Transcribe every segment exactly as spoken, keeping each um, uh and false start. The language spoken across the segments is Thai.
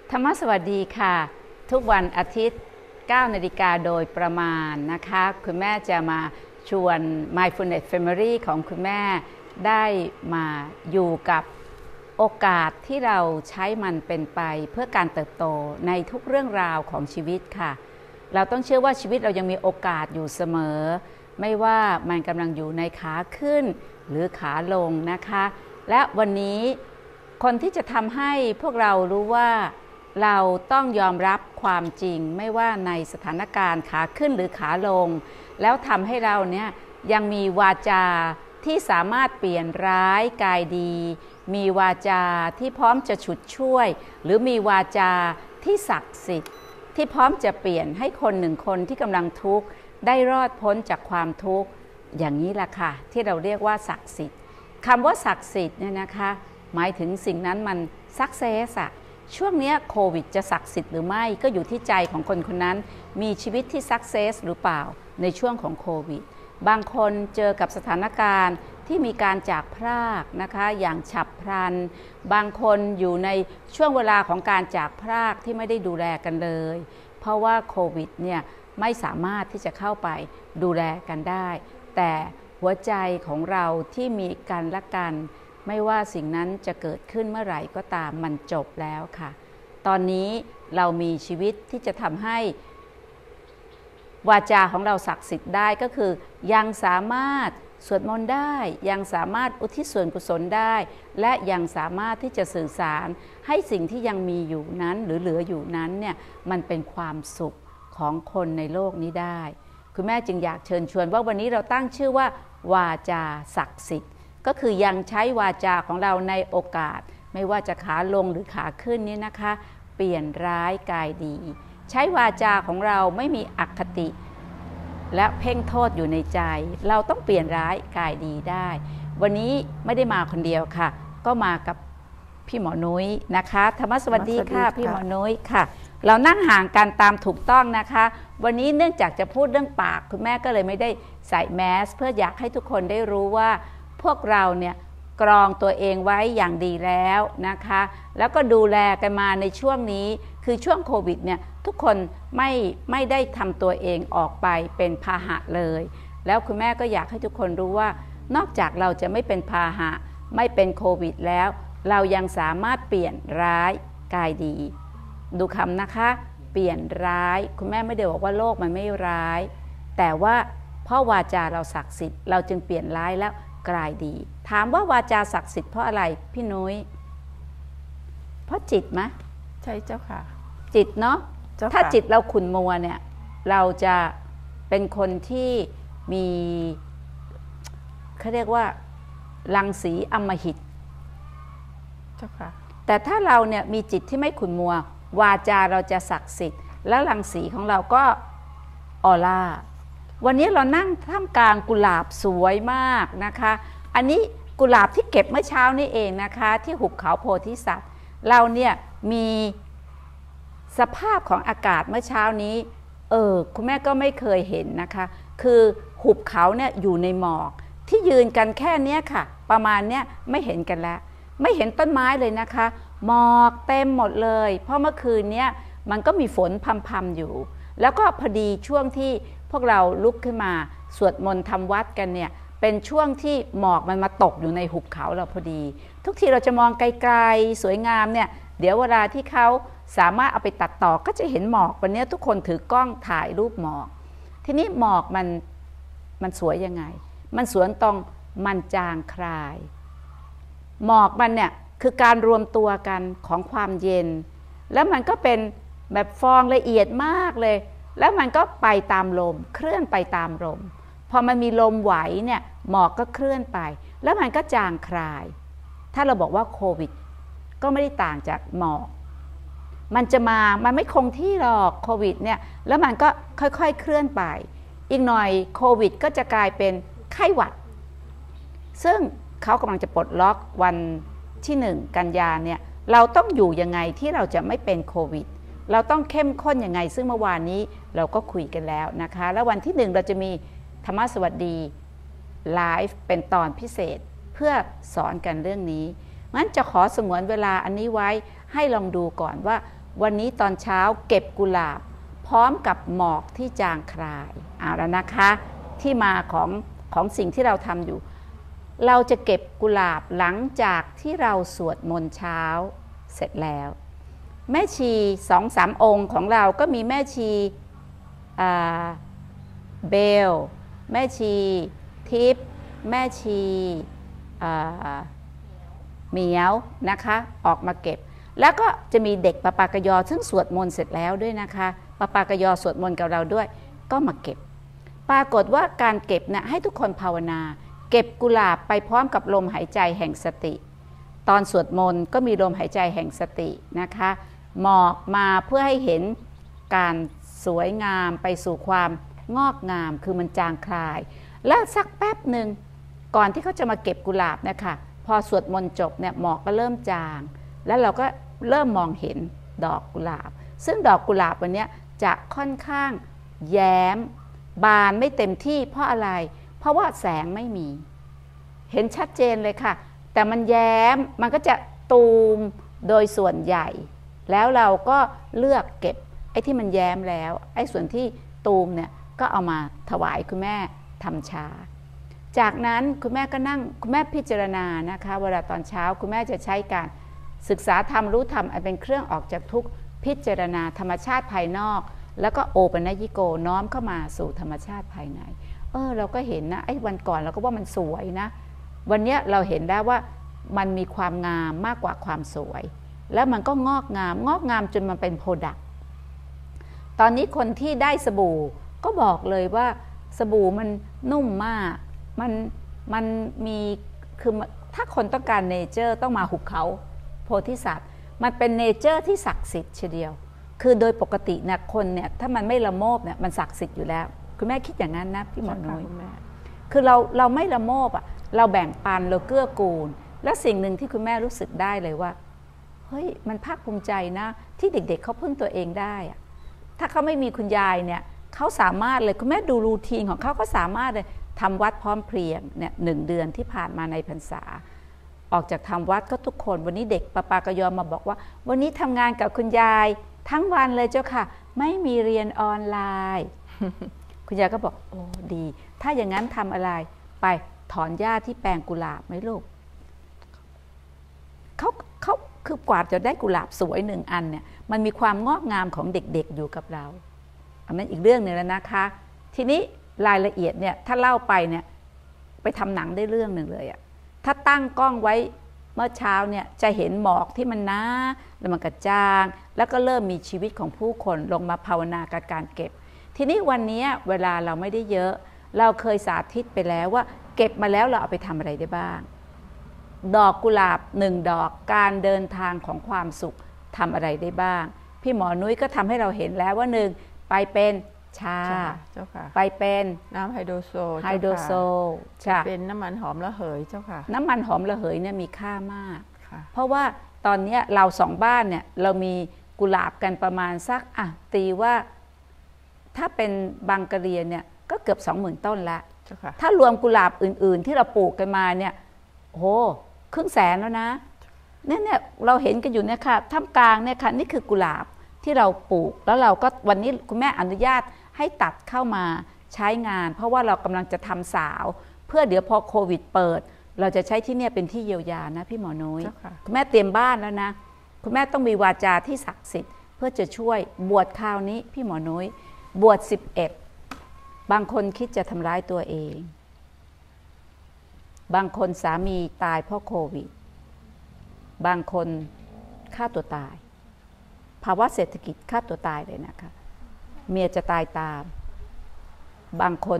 ธรรมสวัสดีค่ะทุกวันอาทิตย์เก้านาฬิกาโดยประมาณนะคะคุณแม่จะมาชวน Mindfulness Family ของคุณแม่ได้มาอยู่กับโอกาสที่เราใช้มันเป็นไปเพื่อการเติบโตในทุกเรื่องราวของชีวิตค่ะเราต้องเชื่อว่าชีวิตเรายังมีโอกาสอยู่เสมอไม่ว่ามันกำลังอยู่ในขาขึ้นหรือขาลงนะคะและวันนี้คนที่จะทำให้พวกเรารู้ว่าเราต้องยอมรับความจริงไม่ว่าในสถานการณ์ขาขึ้นหรือขาลงแล้วทำให้เราเนี่ยยังมีวาจาที่สามารถเปลี่ยนร้ายกายดีมีวาจาที่พร้อมจะฉุดช่วยหรือมีวาจาที่ศักดิ์สิทธิ์ที่พร้อมจะเปลี่ยนให้คนหนึ่งคนที่กำลังทุกข์ได้รอดพ้นจากความทุกข์อย่างนี้แหละค่ะที่เราเรียกว่าศักดิ์สิทธิ์คำว่าศักดิ์สิทธิ์เนี่ยนะคะหมายถึงสิ่งนั้นมันสักเซสอะช่วงนี้โควิดจะศักดิ์สิทธิ์หรือไม่ก็อยู่ที่ใจของคนคนนั้นมีชีวิตที่สักเซสหรือเปล่าในช่วงของโควิดบางคนเจอกับสถานการณ์ที่มีการจากพรากนะคะอย่างฉับพลันบางคนอยู่ในช่วงเวลาของการจากพรากที่ไม่ได้ดูแลกันเลยเพราะว่าโควิดเนี่ยไม่สามารถที่จะเข้าไปดูแลกันได้แต่หัวใจของเราที่มีกันและกันไม่ว่าสิ่งนั้นจะเกิดขึ้นเมื่อไหร่ก็ตามมันจบแล้วค่ะตอนนี้เรามีชีวิตที่จะทำให้วาจาของเราศักดิ์สิทธิ์ได้ก็คือยังสามารถสวดมนต์ได้ยังสามารถอุทิศส่วนกุศลได้และยังสามารถที่จะสื่อสารให้สิ่งที่ยังมีอยู่นั้นหรือเหลืออยู่นั้นเนี่ยมันเป็นความสุขของคนในโลกนี้ได้คุณแม่จึงอยากเชิญชวนว่าวันนี้เราตั้งชื่อว่าวาจาศักดิ์สิทธิ์ก็คือยังใช้วาจาของเราในโอกาสไม่ว่าจะขาลงหรือขาขึ้นนี้นะคะเปลี่ยนร้ายกายดีใช้วาจาของเราไม่มีอคติและเพ่งโทษอยู่ในใจเราต้องเปลี่ยนร้ายกายดีได้วันนี้ไม่ได้มาคนเดียวค่ะก็มากับพี่หมอนุ้ยนะคะธรรมสวัสดีค่ะพี่หมอนุ้ยค่ะเรานั่งห่างกันตามถูกต้องนะคะวันนี้เนื่องจากจะพูดเรื่องปากคุณแม่ก็เลยไม่ได้ใส่แมสเพื่ออยากให้ทุกคนได้รู้ว่าพวกเราเนี่ยกรองตัวเองไว้อย่างดีแล้วนะคะแล้วก็ดูแลกันมาในช่วงนี้คือช่วงโควิดเนี่ยทุกคนไม่ไม่ได้ทำตัวเองออกไปเป็นพาหะเลยแล้วคุณแม่ก็อยากให้ทุกคนรู้ว่านอกจากเราจะไม่เป็นพาหะไม่เป็นโควิดแล้วเรายังสามารถเปลี่ยนร้ายกายดีดูคำนะคะเปลี่ยนร้ายคุณแม่ไม่ได้บอกว่าโลกมันไม่ร้ายแต่ว่าเพราะวาจาเราศักดิ์สิทธิ์เราจึงเปลี่ยนร้ายแล้วกลายดีถามว่าวาจาศักดิ์สิทธิ์เพราะอะไรพี่นุ้ยเพราะจิตไหมใช่เจ้าค่ะจิตเนาะถ้าจิตเราขุ่นมัวเนี่ยเราจะเป็นคนที่มีเขาเรียกว่ารังสีอำมหิตเจ้าค่ะแต่ถ้าเราเนี่ยมีจิตที่ไม่ขุ่นมัววาจาเราจะศักดิ์สิทธิ์แล้วรังสีของเราก็ออร่าวันนี้เรานั่งท่ามกลางกุหลาบสวยมากนะคะอันนี้กุหลาบที่เก็บเมื่อเช้านี่เองนะคะที่หุบเขาโพธิสัตว์เราเนี่ยมีสภาพของอากาศเมื่อเช้านี้เออคุณแม่ก็ไม่เคยเห็นนะคะคือหุบเขาเนี่ยอยู่ในหมอกที่ยืนกันแค่นี้ค่ะประมาณเนี้ยไม่เห็นกันแล้วไม่เห็นต้นไม้เลยนะคะหมอกเต็มหมดเลยเพราะเมื่อคืนเนี้ยมันก็มีฝนพรำๆอยู่แล้วก็พอดีช่วงที่พวกเราลุกขึ้นมาสวดมนต์ทำวัดกันเนี่ยเป็นช่วงที่หมอกมันมาตกอยู่ในหุบเขาเราพอดีทุกทีเราจะมองไกลๆสวยงามเนี่ยเดี๋ยวเวลาที่เขาสามารถเอาไปตัดต่อก็จะเห็นหมอกวันนี้ทุกคนถือกล้องถ่ายรูปหมอกทีนี้หมอกมันมันสวยยังไงมันสวยตรงมันจางคลายหมอกมันเนี่ยคือการรวมตัวกันของความเย็นแล้วมันก็เป็นแบบฟองละเอียดมากเลยแล้วมันก็ไปตามลมเคลื่อนไปตามลมพอมันมีลมไหวเนี่ยหมอกก็เคลื่อนไปแล้วมันก็จางคลายถ้าเราบอกว่าโควิดก็ไม่ได้ต่างจากหมอกมันจะมามันไม่คงที่หรอกโควิดเนี่ยแล้วมันก็ค่อยๆเคลื่อนไปอีกหน่อยโควิดก็จะกลายเป็นไข้หวัดซึ่งเขากำลังจะปลดล็อกวันที่หนึ่งกันยาเนี่ยเราต้องอยู่ยังไงที่เราจะไม่เป็นโควิดเราต้องเข้มข้นยังไงซึ่งเมื่อวานนี้เราก็คุยกันแล้วนะคะแล้ววันที่หนึ่งเราจะมีธรรมสวัสดีไลฟ์เป็นตอนพิเศษเพื่อสอนกันเรื่องนี้งั้นจะขอสงวนเวลาอันนี้ไว้ให้ลองดูก่อนว่าวันนี้ตอนเช้าเก็บกุหลาบพร้อมกับหมอกที่จางคลายเอาแล้วนะคะที่มาของของสิ่งที่เราทำอยู่เราจะเก็บกุหลาบหลังจากที่เราสวดมนต์เช้าเสร็จแล้วแม่ชีสองสามองค์ของเราก็มีแม่ชีเบลแม่ชีทิพย์แม่ชีเหมียวนะคะออกมาเก็บแล้วก็จะมีเด็กปะปากยอซึ่งสวดมนต์เสร็จแล้วด้วยนะคะปะปากยอสวดมนต์กับเราด้วยก็มาเก็บปรากฏว่าการเก็บนะให้ทุกคนภาวนาเก็บกุหลาบไปพร้อมกับลมหายใจแห่งสติตอนสวดมนต์ก็มีลมหายใจแห่งสตินะคะหมอกมาเพื่อให้เห็นการสวยงามไปสู่ความงอกงามคือมันจางคลายแล้วสักแป๊บหนึ่งก่อนที่เขาจะมาเก็บกุหลาบนะคะพอสวดมนต์จบเนี่ยหมอกก็เริ่มจางแล้วเราก็เริ่มมองเห็นดอกกุหลาบซึ่งดอกกุหลาบวันนี้จะค่อนข้างแย้มบานไม่เต็มที่เพราะอะไรเพราะว่าแสงไม่มีเห็นชัดเจนเลยค่ะแต่มันแย้มมันก็จะตูมโดยส่วนใหญ่แล้วเราก็เลือกเก็บไอ้ที่มันแย้มแล้วไอ้ส่วนที่ตูมเนี่ยก็เอามาถวายคุณแม่ทำชาจากนั้นคุณแม่ก็นั่งคุณแม่พิจารณานะคะเวลาตอนเช้าคุณแม่จะใช้การศึกษาธรรมรู้ธรรมอันเป็นเครื่องออกจากทุกข์พิจารณาธรรมชาติภายนอกแล้วก็โอปัญญิโกน้อมเข้ามาสู่ธรรมชาติภายในเออเราก็เห็นนะไอ้วันก่อนเราก็ว่ามันสวยนะวันนี้เราเห็นได้ว่ามันมีความงามมากกว่าความสวยแล้วมันก็งอกงามงอกงามจนมันเป็นโปรดักต์ตอนนี้คนที่ได้สบู่ก็บอกเลยว่าสบู่มันนุ่มมากมันมันมีคือถ้าคนต้องการเนเจอร์ต้องมาหุบเขาโพธิสัตว์มันเป็นเนเจอร์ที่ศักดิ์สิทธิ์เชียวคือโดยปกติเนี่ยคนเนี่ยถ้ามันไม่ละโมบเนี่ยมันศักดิ์สิทธิ์อยู่แล้วคุณแม่คิดอย่างนั้นนะพี่หมอน้อยคือเราเราไม่ละโมบอ่ะเราแบ่งปันเราเกื้อกูลและสิ่งหนึ่งที่คุณแม่รู้สึกได้เลยว่าเฮ้ยมันภาคภูมิใจนะที่เด็กๆ เ, เขาพึ่งตัวเองได้อะถ้าเขาไม่มีคุณยายเนี่ยเขาสามารถเลยคุณแม่ดูรูทีนของเขาเขาสามารถเลยทำวัดพร้อมเพรียงเนี่ยหนึ่งเดือนที่ผ่านมาในพรรษาออกจากทำวัดก็ทุกคนวันนี้เด็กปะปากยอมมาบอกว่าวันนี้ทำงานกับคุณยายทั้งวันเลยเจ้าค่ะไม่มีเรียนออนไลน์ คุณยายก็บอกโอ้ดีถ้าอย่างนั้นทำอะไรไปถอนหญ้าที่แปลงกุหลาบไหมลูกเขาเขาคือกว่าจะได้กุหลาบสวยหนึ่งอันเนี่ยมันมีความงอกงามของเด็กๆอยู่กับเราอันนั้นอีกเรื่องหนึ่งแล้วนะคะทีนี้รายละเอียดเนี่ยถ้าเล่าไปเนี่ยไปทำหนังได้เรื่องหนึ่งเลยอะถ้าตั้งกล้องไว้เมื่อเช้าเนี่ยจะเห็นหมอกที่มันหนาแล้วมันกระจางแล้วก็เริ่มมีชีวิตของผู้คนลงมาภาวนากับการเก็บทีนี้วันนี้เวลาเราไม่ได้เยอะเราเคยสาธิตไปแล้วว่าเก็บมาแล้วเราเอาไปทำอะไรได้บ้างดอกกุหลาบหนึ่งดอกการเดินทางของความสุขทำอะไรได้บ้างพี่หมอนุ้ยก็ทำให้เราเห็นแล้วว่าหนึ่งไปเป็นชาไปเป็นน้ำไฮโดรโซลไฮโดรโซลเป็นน้ำมันหอมระเหยเจ้าค่ะน้ำมันหอมระเหยเนี่ยมีค่ามากเพราะว่าตอนนี้เราสองบ้านเนี่ยเรามีกุหลาบกันประมาณสักอ่ะตีว่าถ้าเป็นบังกะเรียเนี่ยก็เกือบสองหมื่นต้นละถ้ารวมกุหลาบอื่นๆที่เราปลูกกันมาเนี่ยโอ้ครึ่งแสนแล้วนะเนี่ยเนี่ยเราเห็นกันอยู่เนี่ยค่ะท่ามกลางเนี่ยค่ะนี่คือกุหลาบที่เราปลูกแล้วเราก็วันนี้คุณแม่อนุญาตให้ตัดเข้ามาใช้งานเพราะว่าเรากำลังจะทำสาวเพื่อเดี๋ยวพอโควิดเปิดเราจะใช้ที่เนี่ยเป็นที่เยียวยานะพี่หมอน้อยคุณแม่เตรียมบ้านแล้วนะคุณแม่ต้องมีวาจาที่ศักดิ์สิทธิ์เพื่อจะช่วยบวชคราวนี้พี่หมอน้อยบวชสิบเอ็ดบางคนคิดจะทำร้ายตัวเองบางคนสามีตายเพราะโควิดบางคนฆ่าตัวตายภาวะเศรษฐกิจฆ่าตัวตายเลยนะคะเมียจะตายตามบางคน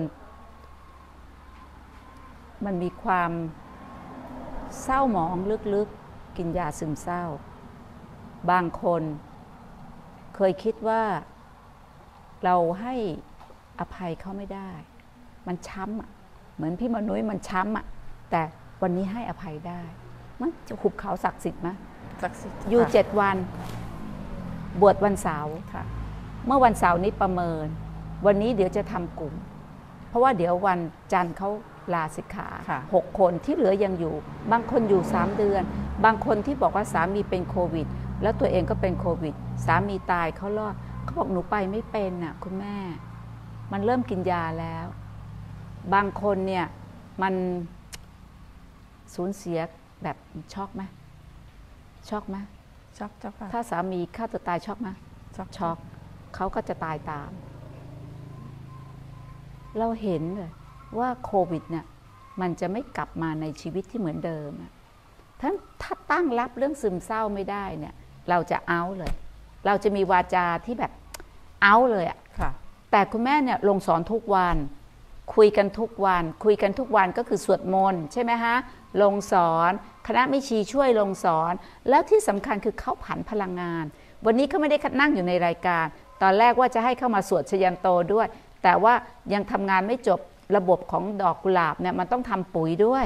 มันมีความเศร้าหมองลึกๆกินยาซึมเศร้าบางคนเคยคิดว่าเราให้อภัยเขาไม่ได้มันช้ำอ่ะเหมือนพี่มนุ้ยมันช้ำอ่ะแต่วันนี้ให้อภัยได้มันจะหุบเขาศักดิ์สิทธิ์ไหมศักดิ์สิทธิ์อยู่เจ็ดวันบวชวันเสาร์เมื่อวันเสาร์นี้ประเมินวันนี้เดี๋ยวจะทำกลุ่มเพราะว่าเดี๋ยววันจันทร์เขาลาสิกขาหกคนที่เหลือยังอยู่บางคนอยู่สามเดือนบางคนที่บอกว่าสามีเป็นโควิดแล้วตัวเองก็เป็นโควิดสามีตายเขารอดเขาบอกหนูไปไม่เป็นน่ะคุณแม่มันเริ่มกินยาแล้วบางคนเนี่ยมันสูญเสียแบบช็อกไหมช็อกไหมช็อกเจ้าค่ะถ้าสามีฆ่าตัวตายช็อกไหมช็อกช็อกเขาก็จะตายตามเราเห็นเลยว่าโควิดเนี่ยมันจะไม่กลับมาในชีวิตที่เหมือนเดิมท่านถ้าตั้งรับเรื่องซึมเศร้าไม่ได้เนี่ยเราจะเอาเลยเราจะมีวาจาที่แบบเอาเลยอ่ะแต่คุณแม่เนี่ยลงสอนทุกวันคุยกันทุกวันคุยกันทุกวันก็คือสวดมนต์ใช่ไหมฮะลงสอนคณะมิชีช่วยลงสอนแล้วที่สำคัญคือเขาผันพลังงานวันนี้เขาไม่ได้นั่งอยู่ในรายการตอนแรกว่าจะให้เข้ามาสวดชยันโตด้วยแต่ว่ายังทำงานไม่จบระบบของดอกกุหลาบเนี่ยมันต้องทำปุ๋ยด้วย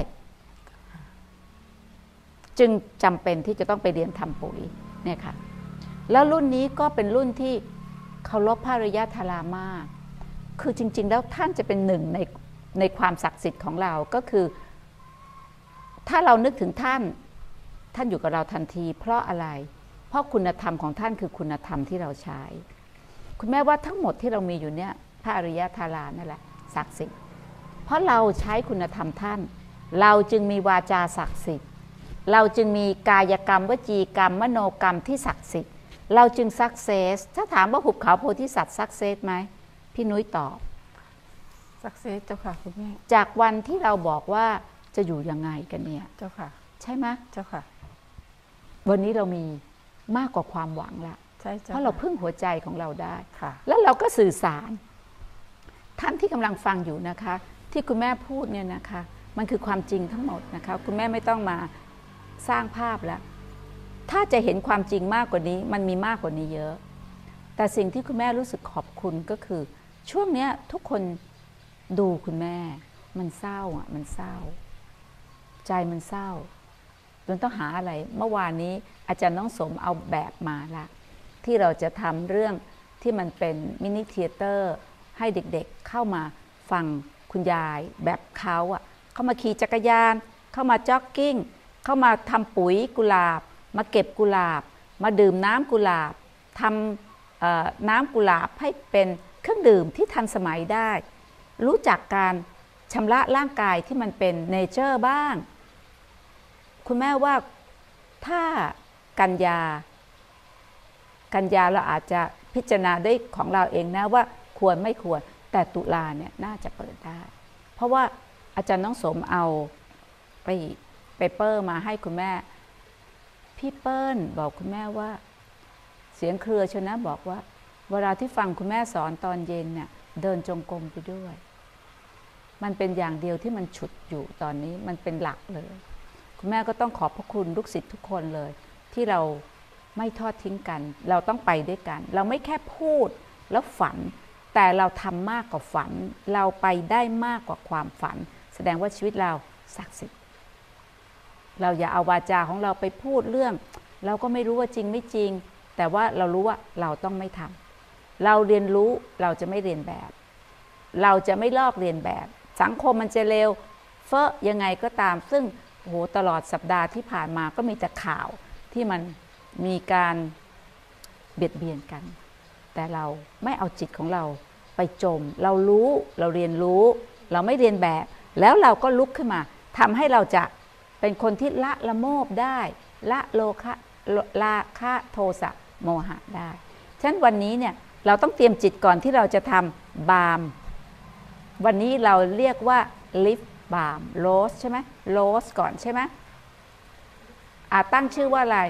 จึงจำเป็นที่จะต้องไปเรียนทำปุ๋ยเนี่ยค่ะแล้วรุ่นนี้ก็เป็นรุ่นที่เคารพพระอริยธารามากคือจริงๆแล้วท่านจะเป็นหนึ่งในในความศักดิ์สิทธิ์ของเราก็คือถ้าเรานึกถึงท่านท่านอยู่กับเราทันทีเพราะอะไรเพราะคุณธรรมของท่านคือคุณธรรมที่เราใช้คุณแม่ว่าทั้งหมดที่เรามีอยู่เนี่ยพระอริยธารานั่นแหละศักดิ์สิทธิ์เพราะเราใช้คุณธรรมท่านเราจึงมีวาจาศักดิ์สิทธิ์เราจึงมีกายกรรมวจีกรรมมโนกรรมที่ศักดิ์สิทธิ์เราจึงซักเซสถ้าถามว่าหุบเขาโพธิสัตว์ซักเซสไหมพี่นุ้ยตอบซักเซสเจ้าค่ะคุณแม่จากวันที่เราบอกว่าจะอยู่ยังไงกันเนี่ยเจ้าค่ะใช่ไหมเจ้าค่ะวันนี้เรามีมากกว่าความหวังละใช่เพราะเราพึ่งหัวใจของเราได้ค่ะแล้วเราก็สื่อสารท่านที่กำลังฟังอยู่นะคะที่คุณแม่พูดเนี่ยนะคะมันคือความจริงทั้งหมดนะคะคุณแม่ไม่ต้องมาสร้างภาพแล้วถ้าจะเห็นความจริงมากกว่านี้มันมีมากกว่านี้เยอะแต่สิ่งที่คุณแม่รู้สึกขอบคุณก็คือช่วงนี้ทุกคนดูคุณแม่มันเศร้าอ่ะมันเศร้าใจมันเศร้าจนต้องหาอะไรเมื่อวานนี้อาจารย์น้องสมเอาแบบมาละที่เราจะทำเรื่องที่มันเป็นมินิเธียเตอร์ให้เด็กๆ เเข้ามาฟังคุณยายแบบเขาอ่ะเข้ามาขี่จักรยานเข้ามาจ็อกกิ้งเข้ามาทำปุ๋ยกุหลาบมาเก็บกุหลาบมาดื่มน้ำกุหลาบทำน้ำกุหลาบให้เป็นเครื่องดื่มที่ทันสมัยได้รู้จักการชำระร่างกายที่มันเป็นเนเจอร์บ้างคุณแม่ว่าถ้ากันยากันยาเราอาจจะพิจารณาด้วยของเราเองนะว่าควรไม่ควรแต่ตุลาเนี่ยน่าจะเปิดได้เพราะว่าอาจารย์น้องสมเอาไปเปเปอร์มาให้คุณแม่พี่เปิ้ลบอกคุณแม่ว่าเสียงเครือชนะบอกว่าเวลาที่ฟังคุณแม่สอนตอนเย็นเนี่ยเดินจงกรมไปด้วยมันเป็นอย่างเดียวที่มันฉุดอยู่ตอนนี้มันเป็นหลักเลยคุณแม่ก็ต้องขอบพระคุณลูกศิษย์ทุกคนเลยที่เราไม่ทอดทิ้งกันเราต้องไปด้วยกันเราไม่แค่พูดแล้วฝันแต่เราทำมากกว่าฝันเราไปได้มากกว่าความฝันแสดงว่าชีวิตเราศักดิ์สิทธิ์เราอย่าเอาวาจาของเราไปพูดเรื่องเราก็ไม่รู้ว่าจริงไม่จริงแต่ว่าเรารู้ว่าเราต้องไม่ทำเราเรียนรู้เราจะไม่เรียนแบบเราจะไม่ลอกเรียนแบบสังคมมันจะเร็วเฟ้อยังไงก็ตามซึ่งโอ้โหตลอดสัปดาห์ที่ผ่านมาก็มีแต่ข่าวที่มันมีการเบียดเบียนกันแต่เราไม่เอาจิตของเราไปจมเรารู้เราเรียนรู้เราไม่เรียนแบบแล้วเราก็ลุกขึ้นมาทำให้เราจะเป็นคนที่ละละโมบได้ละโลคะราคะโทสะโมหะได้ฉะนั้นวันนี้เนี่ยเราต้องเตรียมจิตก่อนที่เราจะทำบาล์มวันนี้เราเรียกว่าลิฟบาล์มโรสใช่ไหมโรสก่อนใช่ไหมอ่าตั้งชื่อว่าอะไร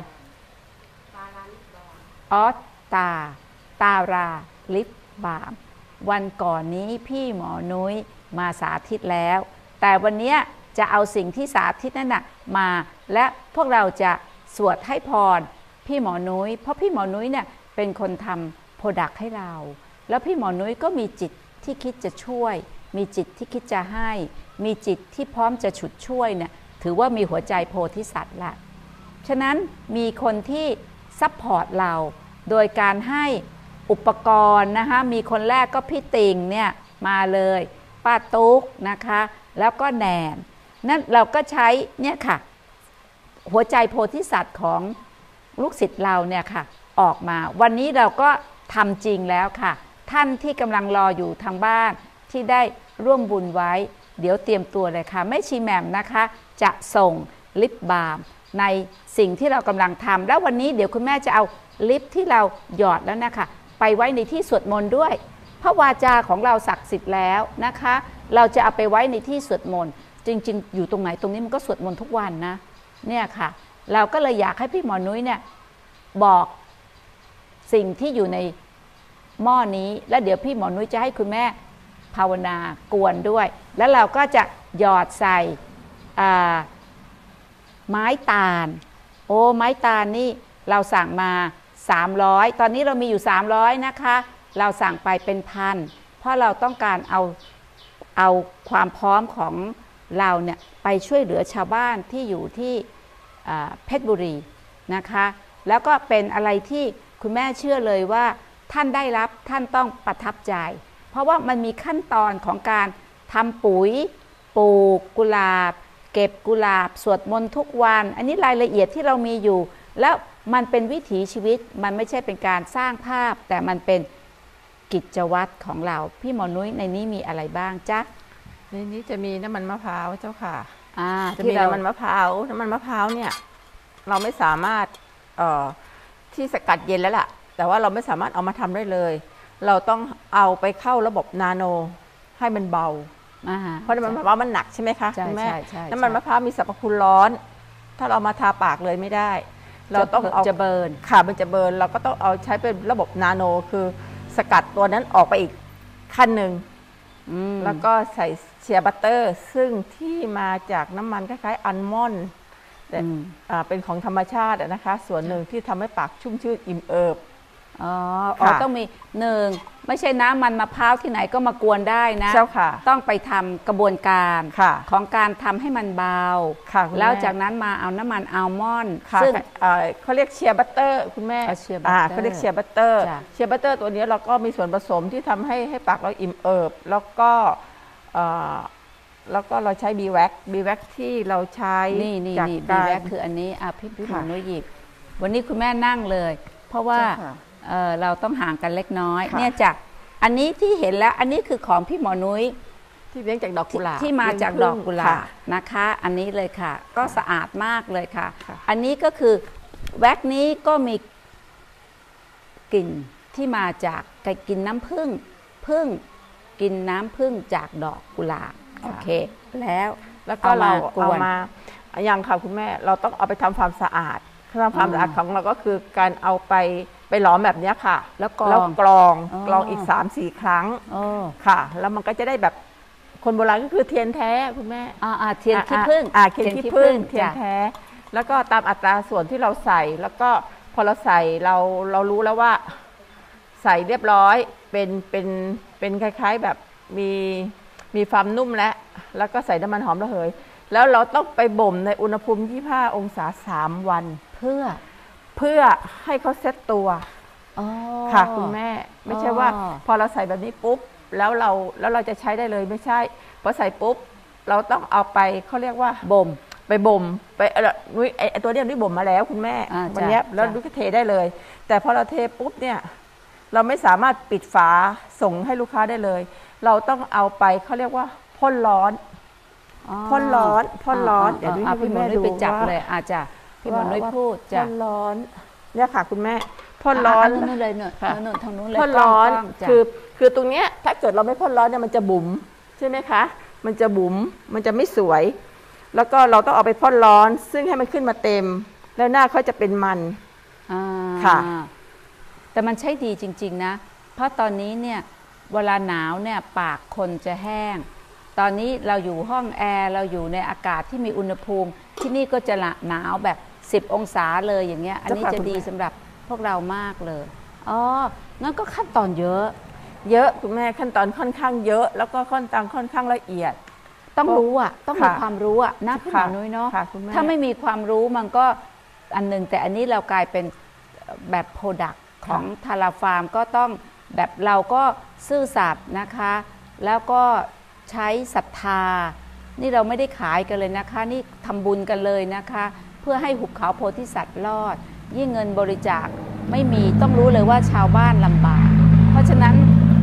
ออสตาตาราลิฟบาล์มวันก่อนนี้พี่หมอนุ้ยมาสาธิตแล้วแต่วันนี้จะเอาสิ่งที่สาธิตนั่นน่ะมาและพวกเราจะสวดให้พรพี่หมอนุ้ยเพราะพี่หมอนุ้ยเนี่ยเป็นคนทำโปรดักต์ให้เราแล้วพี่หมอนุ้ยก็มีจิตที่คิดจะช่วยมีจิตที่คิดจะให้มีจิตที่พร้อมจะฉุดช่วยเนี่ยถือว่ามีหัวใจโพธิสัตว์ละฉะนั้นมีคนที่ซัพพอร์ตเราโดยการให้อุปกรณ์นะคะมีคนแรกก็พี่ติ่งเนี่ยมาเลยป้าตุ๊กนะคะแล้วก็แนนนั่นเราก็ใช้เนี่ยค่ะหัวใจโพธิสัตว์ของลูกศิษย์เราเนี่ยค่ะออกมาวันนี้เราก็ทำจริงแล้วค่ะท่านที่กำลังรออยู่ทางบ้านที่ได้ร่วมบุญไว้เดี๋ยวเตรียมตัวเลยค่ะแม่ชีแหม่มนะคะจะส่งลิปบาล์มในสิ่งที่เรากำลังทำแล้ววันนี้เดี๋ยวคุณแม่จะเอาลิปที่เราหยอดแล้วนะคะไปไว้ในที่สวดมนต์ด้วยพระวาจาของเราศักดิ์สิทธิ์แล้วนะคะเราจะเอาไปไว้ในที่สวดมนต์จริงๆอยู่ตรงไหนตรงนี้มันก็สวดมนต์ทุกวันนะเนี่ยค่ะเราก็เลยอยากให้พี่หมอนุ้ยเนี่ยบอกสิ่งที่อยู่ในหม้อนี้แล้วเดี๋ยวพี่หมอนุ้ยจะให้คุณแม่ภาวนากวนด้วยแล้วเราก็จะหยอดใส่ไม้ตาลโอ้ไม้ตาลนี่เราสั่งมาสามร้อยตอนนี้เรามีอยู่สามร้อยนะคะเราสั่งไปเป็นพันเพราะเราต้องการเอาเอาความพร้อมของเราเนี่ยไปช่วยเหลือชาวบ้านที่อยู่ที่เพชรบุรีนะคะแล้วก็เป็นอะไรที่คุณแม่เชื่อเลยว่าท่านได้รับท่านต้องประทับใจเพราะว่ามันมีขั้นตอนของการทำปุ๋ยปลูกกุหลาบเก็บกุหลาบสวดมนต์ทุกวันอันนี้รายละเอียดที่เรามีอยู่แล้วมันเป็นวิถีชีวิตมันไม่ใช่เป็นการสร้างภาพแต่มันเป็นกิจวัตรของเราพี่หมอนุ้ยในนี้มีอะไรบ้างจ๊ะในนี้จะมีน้ำมันมะพร้าวเจ้าค่ะอ่าจะมีน้ำมันมะพร้าวน้ำมันมะพร้าวเนี่ยเราไม่สามารถเอ่อที่สกัดเย็นแล้วล่ะแต่ว่าเราไม่สามารถเอามาทำได้เลยเราต้องเอาไปเข้าระบบนาโนให้มันเบาเพราะน้ำมันมะพร้าวมันหนักใช่ไหมคะคุณแม่น้ำมันมะพร้าวมีสรรพคุณร้อนถ้าเรามาทาปากเลยไม่ได้เราต้องเอาจะเบิร์นค่ะมันจะเบิร์นเราก็ต้องเอาใช้เป็นระบบนาโนคือสกัดตัวนั้นออกไปอีกขั้นหนึ่งแล้วก็ใส่เชียร์บัตเตอร์ซึ่งที่มาจากน้ำมันคล้ายๆอัลมอนด์แต่เป็นของธรรมชาตินะคะส่วนหนึ่งที่ทำให้ปากชุ่มชื่นอิ่มเอิบอ๋อต้องมีหนึ่งไม่ใช่น้ำมันมะพร้าวที่ไหนก็มากวนได้นะเจ้าค่ะต้องไปทำกระบวนการของการทำให้มันเบาแล้วจากนั้นมาเอาน้ำมันอัลมอนด์ซึ่งเขาเรียกเชียร์บัตเตอร์คุณแม่เขาเรียกเชียร์บัตเตอร์เชียร์บัตเตอร์ตัวนี้เราก็มีส่วนผสมที่ทำให้ให้ปากเราอิ่มเอิบแล้วก็แล้วก็เราใช้บีแว็กบีแว็กที่เราใช้นี่นี่นี่บีแว็กคืออันนี้อ่ะพี่พี่หมอนุ้ยหยิบวันนี้คุณแม่นั่งเลยเพราะว่าเ, เราต้องห่างกันเล็กน้อยเนี่ยจากอันนี้ที่เห็นแล้วอันนี้คือของพี่หมอนุ้ยที่เลี้ยงจากดอกกุหลาบที่มาจากดอกกุหลาบนะคะอันนี้เลยค่ะก็สะอาดมากเลยค่ะอันนี้ก็คือแว็กนี้ก็มีกลิ่นที่มาจากกินน้ำผึ้งผึ้งกินน้ำผึ้งจากดอกกุหลาบโอเคแล้วแล้วก็เราเอามาอย่างค่ะคุณแม่เราต้องเอาไปทำความสะอาดทำความสะอาดของเราก็คือการเอาไปไปหลอมแบบนี้ค่ะแล้วกรองกรองกรองอีก สามสี่ ครั้งค่ะแล้วมันก็จะได้แบบคนโบราณก็คือเทียนแท้คุณแม่อ่าเทียนขี้ผึ้งอ่าเทียนขี้ผึ้งเทียนแท้แล้วก็ตามอัตราส่วนที่เราใส่แล้วก็พอเราใส่เราเรารู้แล้วว่าใส่เรียบร้อยเป็นเป็นเป็นคล้ายๆแบบมีมีความนุ่มแล้วแล้วก็ใส่น้ำมันหอมระเหยแล้วเราต้องไปบ่มในอุณหภูมิยี่สิบห้าองศาสามวันเพื่อเพื่อให้เขาเซ็ตตัวค่ะคุณแม่ไม่ใช่ว่าพอเราใส่แบบนี้ปุ๊บแล้วเราแล้วเราจะใช้ได้เลยไม่ใช่พอใส่ปุ๊บเราต้องเอาไปเขาเรียกว่าบ่มไปบ่มไปนุ้ยไอตัวเนี้ยนุ้ยบ่มมาแล้วคุณแม่วันนี้แล้วนุ้ยก็เทได้เลยแต่พอเราเทปุ๊บเนี่ยเราไม่สามารถปิดฝาส่งให้ลูกค้าได้เลยเราต้องเอาไปเขาเรียกว่าพ่นร้อนพ่นร้อนพ่นร้อนเดี๋ยวนุ้ยให้คุณแม่ดูจับเลยอาจจะพี่หมอนุ้ยพูดพ่นร้อนเนี่ยค่ะคุณแม่พ่นร้อนนู่นเลยเนอะนู่นทางนู้นเลยพ่นร้อนคือคือตรงเนี้ยถ้าเกิดเราไม่พ่นร้อนเนี่ยมันจะบุ๋มใช่ไหมคะมันจะบุ๋มมันจะไม่สวยแล้วก็เราต้องเอาไปพ่นร้อนซึ่งให้มันขึ้นมาเต็มแล้วหน้าเขาจะเป็นมันค่ะแต่มันใช่ดีจริงๆนะเพราะตอนนี้เนี่ยเวลาหนาวเนี่ยปากคนจะแห้งตอนนี้เราอยู่ห้องแอร์เราอยู่ในอากาศที่มีอุณหภูมิที่นี่ก็จะหนาวแบบสิบองศาเลยอย่างเงี้ยอันนี้จะดีสำหรับพวกเรามากเลยอ๋องั้นก็ขั้นตอนเยอะเยอะคุณแม่ขั้นตอนค่อนข้างเยอะแล้วก็ขั้นตอนค่อนข้างละเอียดต้องรู้อ่ะต้องมีความรู้อ่ะนะพี่หมอนุ้ยเนาะถ้าไม่มีความรู้มันก็อันหนึ่งแต่อันนี้เรากลายเป็นแบบโปรดักต์ของทาราฟาร์มก็ต้องแบบเราก็ซื่อสัตย์นะคะแล้วก็ใช้ศรัทธานี่เราไม่ได้ขายกันเลยนะคะนี่ทำบุญกันเลยนะคะเพื่อให้หุบเขาโพธิสัตว์รอดยิ่งเงินบริจาคไม่มีต้องรู้เลยว่าชาวบ้านลำบากเพราะฉะนั้น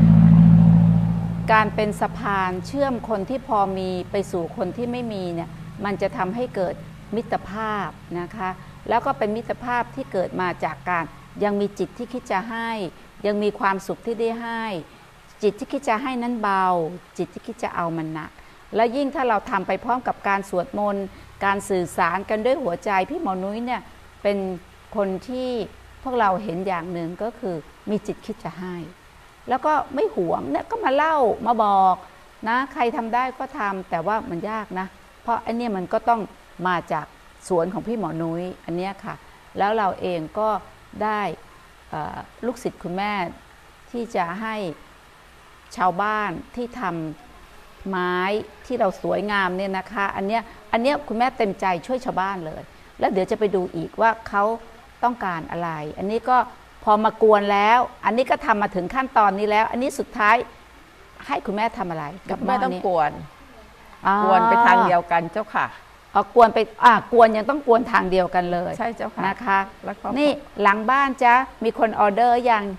การเป็นสะพานเชื่อมคนที่พอมีไปสู่คนที่ไม่มีเนี่ยมันจะทำให้เกิดมิตรภาพนะคะแล้วก็เป็นมิตรภาพที่เกิดมาจากการยังมีจิตที่คิดจะให้ยังมีความสุขที่ได้ให้จิตที่คิดจะให้นั้นเบาจิตที่คิดจะเอามันหนักและยิ่งถ้าเราทำไปพร้อมกับการสวดมนต์การสื่อสารกันด้วยหัวใจพี่หมอนุ้ยเนี่ยเป็นคนที่พวกเราเห็นอย่างหนึ่งก็คือมีจิตคิดจะให้แล้วก็ไม่หวงเนี่ยก็มาเล่ามาบอกนะใครทำได้ก็ทำแต่ว่ามันยากนะเพราะอันนี้มันก็ต้องมาจากสวนของพี่หมอนุ้ยอันนี้ค่ะแล้วเราเองก็ได้ลูกศิษย์คุณแม่ที่จะให้ชาวบ้านที่ทำไม้ที่เราสวยงามเนี่ยนะคะอันเนี้ยอันเนี้ยคุณแม่เต็มใจช่วยชาวบ้านเลยแล้วเดี๋ยวจะไปดูอีกว่าเขาต้องการอะไรอันนี้ก็พอมากวนแล้วอันนี้ก็ทำมาถึงขั้นตอนนี้แล้วอันนี้สุดท้ายให้คุณแม่ทำอะไรกับแม่ต้องกวนกวนไปทางเดียวกันเจ้าค่ะอ๋อกวนไปอ่ากวนยังต้องกวนทางเดียวกันเลยใช่เจ้าค่ะนะคะนี่หลังบ้านจ๊ะมีคนออเดอร์ยัง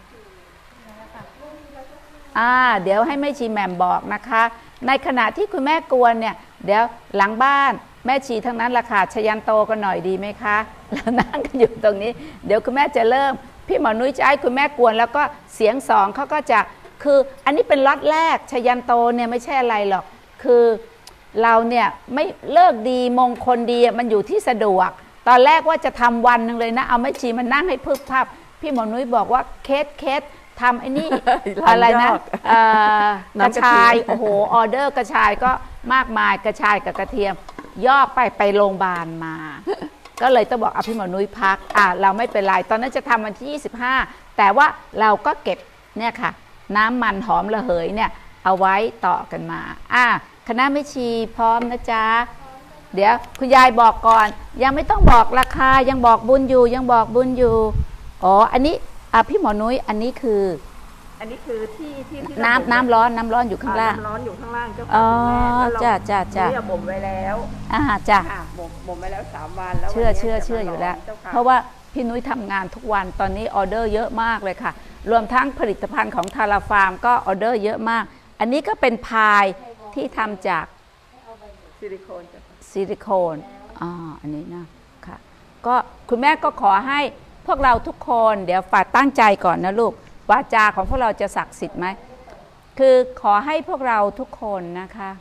อ่าเดี๋ยวให้แม่ชีแหม่มบอกนะคะในขณะที่คุณแม่กวนเนี่ยเดี๋ยวหลังบ้านแม่ชีทั้งนั้นราคาชยันโตกันหน่อยดีไหมคะแล้วนั่งกันอยู่ตรงนี้เดี๋ยวคุณแม่จะเริ่มพี่หมอนุ้ยจะให้คุณแม่กวนแล้วก็เสียงสองเขาก็จะคืออันนี้เป็นล็อตแรกชยันโตเนี่ยไม่ใช่อะไรหรอกคือเราเนี่ยไม่เลิกดีมงคลดีมันอยู่ที่สะดวกตอนแรกว่าจะทำวันหนึ่งเลยนะเอาแม่ชีมันนั่งให้พึบพับพี่หมอนุ้ยบอกว่าเคสเคสทำไอ้นี่อะไรนะกระชายโอ้โหออเดอร์กระชายก็มากมายกระชายกับกระเทียมย่อไปไปโรงพยาบาลมาก็เลยต้องบอกอภิหมอนุ้ยพักอ่ะเราไม่เป็นไรตอนนั้นจะทำวันที่ยี่สิบห้าแต่ว่าเราก็เก็บเนี่ยค่ะน้ำมันหอมระเหยเนี่ยเอาไว้ต่อกันมาอ่ะคณะแม่ชีพร้อมนะจ๊ะเดี๋ยวคุณยายบอกก่อนยังไม่ต้องบอกราคายังบอกบุญอยู่ยังบอกบุญอยู่อ๋ออันนี้อ่ะพี่หมอนุ้ยอันนี้คืออันนี้คือที่ที่น้ำน้ำร้อนน้ำร้อนอยู่ข้างล่างน้ำร้อนอยู่ข้างล่างเจ้าค่ะคุณแม่จ้าจ้าจ้าบ่มไว้แล้วอ่าจ้าบ่มบ่มไว้แล้วสามวันแล้วเชื่อเชื่อเชื่ออยู่แล้วเพราะว่าพี่นุ้ยทำงานทุกวันตอนนี้ออเดอร์เยอะมากเลยค่ะรวมทั้งผลิตภัณฑ์ของทาราฟาร์มก็ออเดอร์เยอะมากอันนี้ก็เป็นพายที่ทำจากซิลิโคนซิลิโคนอ๋ออันนี้นะค่ะก็คุณแม่ก็ขอให้พวกเราทุกคนเดี๋ยวฝากตั้งใจก่อนนะลูกวาจาของพวกเราจะศักดิ์สิทธิ์ไหมคือขอให้พวกเราทุกคนนะคะ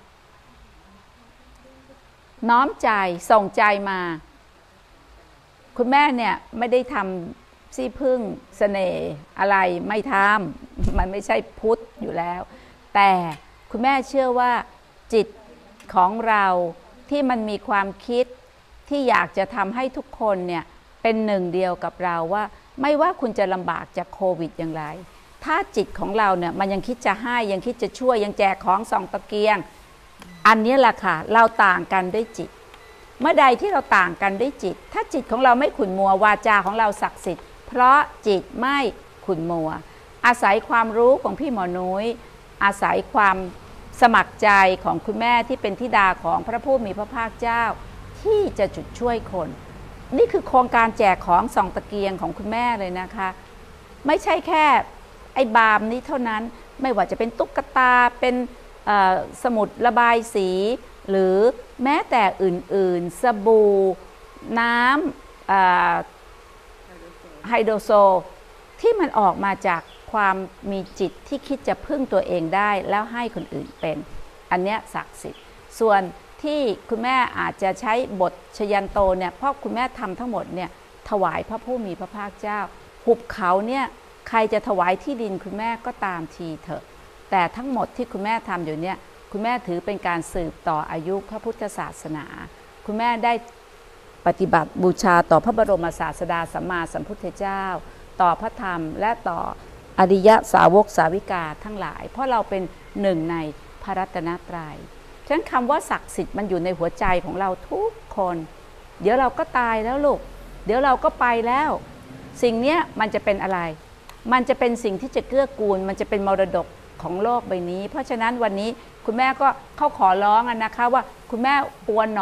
น้อมใจส่งใจมาคุณแม่เนี่ยไม่ได้ทำซี่พึ่งเสน่ห์อะไรไม่ทำมันไม่ใช่พุทธอยู่แล้วแต่คุณแม่เชื่อว่าจิตของเราที่มันมีความคิดที่อยากจะทำให้ทุกคนเนี่ยเป็นหนึ่งเดียวกับเราว่าไม่ว่าคุณจะลำบากจากโควิดอย่างไรถ้าจิตของเราเนี่ยมันยังคิดจะให้ยังคิดจะช่วยยังแจกของส่องตะเกียงอันนี้แหละค่ะเราต่างกันด้วยจิตเมื่อใดที่เราต่างกันด้วยจิตถ้าจิตของเราไม่ขุ่นมัววาจาของเราศักดิ์สิทธิ์เพราะจิตไม่ขุ่นมัวอาศัยความรู้ของพี่หมอนุ้ยอาศัยความสมัครใจของคุณแม่ที่เป็นธิดาของพระผู้มีพระภาคเจ้าที่จะจุดช่วยคนนี่คือโครงการแจกของส่องตะเกียงของคุณแม่เลยนะคะไม่ใช่แค่ไอ้บาร์มนี้เท่านั้นไม่ว่าจะเป็นตุ๊กตาเป็นสมุดระบายสีหรือแม้แต่อื่นๆสบู่น้ำไฮโดรโซที่มันออกมาจากความมีจิตที่คิดจะพึ่งตัวเองได้แล้วให้คนอื่นเป็นอันเนี้ยศักดิ์สิทธิ์ส่วนที่คุณแม่อาจจะใช้บทชยันโตเนี่ยเพราะคุณแม่ทำทั้งหมดเนี่ยถวายพระผู้มีพระภาคเจ้าหุบเขาเนี่ยใครจะถวายที่ดินคุณแม่ก็ตามทีเถอะแต่ทั้งหมดที่คุณแม่ทำอยู่เนี่ยคุณแม่ถือเป็นการสืบต่ออายุพระพุทธศาสนาคุณแม่ได้ปฏิบัติบูชาต่อพระบรมศาสดาสัมมาสัมพุทธเจ้าต่อพระธรรมและต่ออริยสาวกสาวิกาทั้งหลายเพราะเราเป็นหนึ่งในพระรัตนตรัยฉะนั้นคำว่าศักดิ์สิทธิ์มันอยู่ในหัวใจของเราทุกคนเดี๋ยวเราก็ตายแล้วลูกเดี๋ยวเราก็ไปแล้วสิ่งนี้มันจะเป็นอะไรมันจะเป็นสิ่งที่จะเกื้อกูลมันจะเป็นมรดกของโลกใบนี้เพราะฉะนั้นวันนี้คุณแม่ก็เข้าขอร้องนะคะว่าคุณแม่ปวนหน่อย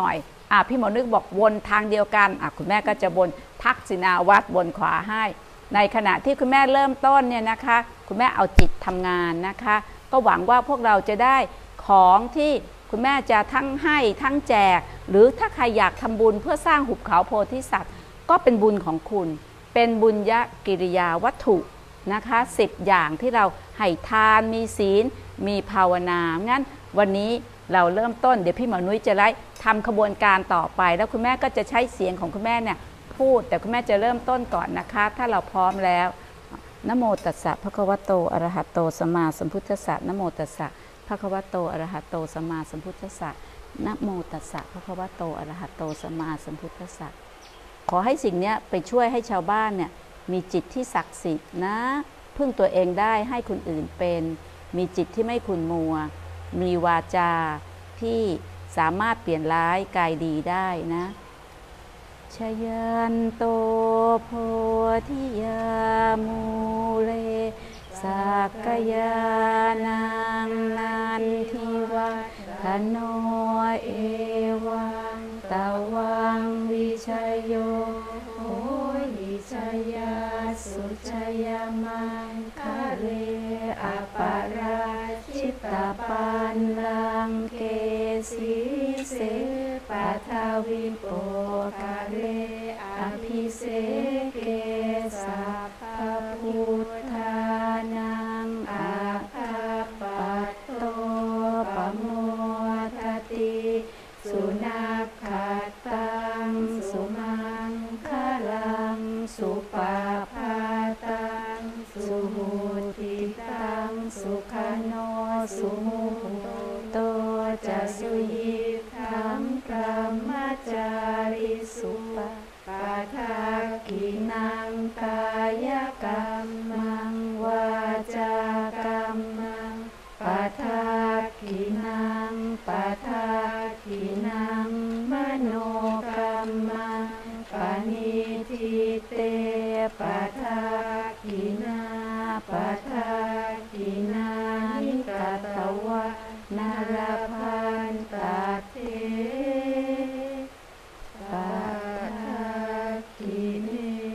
อ่ะพี่หมอนุ้ยบอกวนทางเดียวกันอ่ะคุณแม่ก็จะวนทักษิณาวัตรวนขวาให้ในขณะที่คุณแม่เริ่มต้นเนี่ยนะคะคุณแม่เอาจิตทำงานนะคะก็หวังว่าพวกเราจะได้ของที่คุณแม่จะทั้งให้ทั้งแจกหรือถ้าใครอยากทำบุญเพื่อสร้างหุบเขาโพธิสัตว์ก็เป็นบุญของคุณเป็นบุญญกิริยาวัตถุนะคะสิบอย่างที่เราให้ทานมีศีลมีภาวนางั้นวันนี้เราเริ่มต้นเดี๋ยวพี่หมอนุ้ยจะไล่ทำขบวนการต่อไปแล้วคุณแม่ก็จะใช้เสียงของคุณแม่เนี่ยพูดแต่คุณแม่จะเริ่มต้นก่อนนะคะถ้าเราพร้อมแล้วนะโมตัสสะภะคะวะโตอะระหะโตสัมมาสัมพุทธัสสะนะโมตัสสะภะคะวะโตอะระหะโตสัมมาสัมพุทธัสสะนะโมตัสสะภะคะวะโตอะระหะโตสัมมาสัมพุทธัสสะขอให้สิ่งนี้ไปช่วยให้ชาวบ้านเนี่ยมีจิตที่ศักดิ์สิทธิ์นะพึ่งตัวเองได้ให้คนอื่นเป็นมีจิตที่ไม่ขุ่นมัวมีวาจาที่สามารถเปลี่ยนร้ายกายดีได้นะชยันโตโพธิยามูเลสักกยานังนันทิวัฒโนเอวังตวังวิชโยโหหิชยาสุชยามังคะเลอปาราชิตาปันลังเกสีเสปัทวิโปกาเลอภิเสเกสัพพพุทธานังอาคาปัตโตปโมทติสุนัขขัตตังสุมังคลังสุปาพาตังสุหุติตังสุขโนสุมุโตจะสุยิธังพระมจาริสุปปาทากินังกายกรรมังวาจากรรมังปาทากินังปาทากินังมโนกรรมังปานิทิเตปาทากินาปาทากินานิกัตตวะนาราพันตาเทปาทากิเน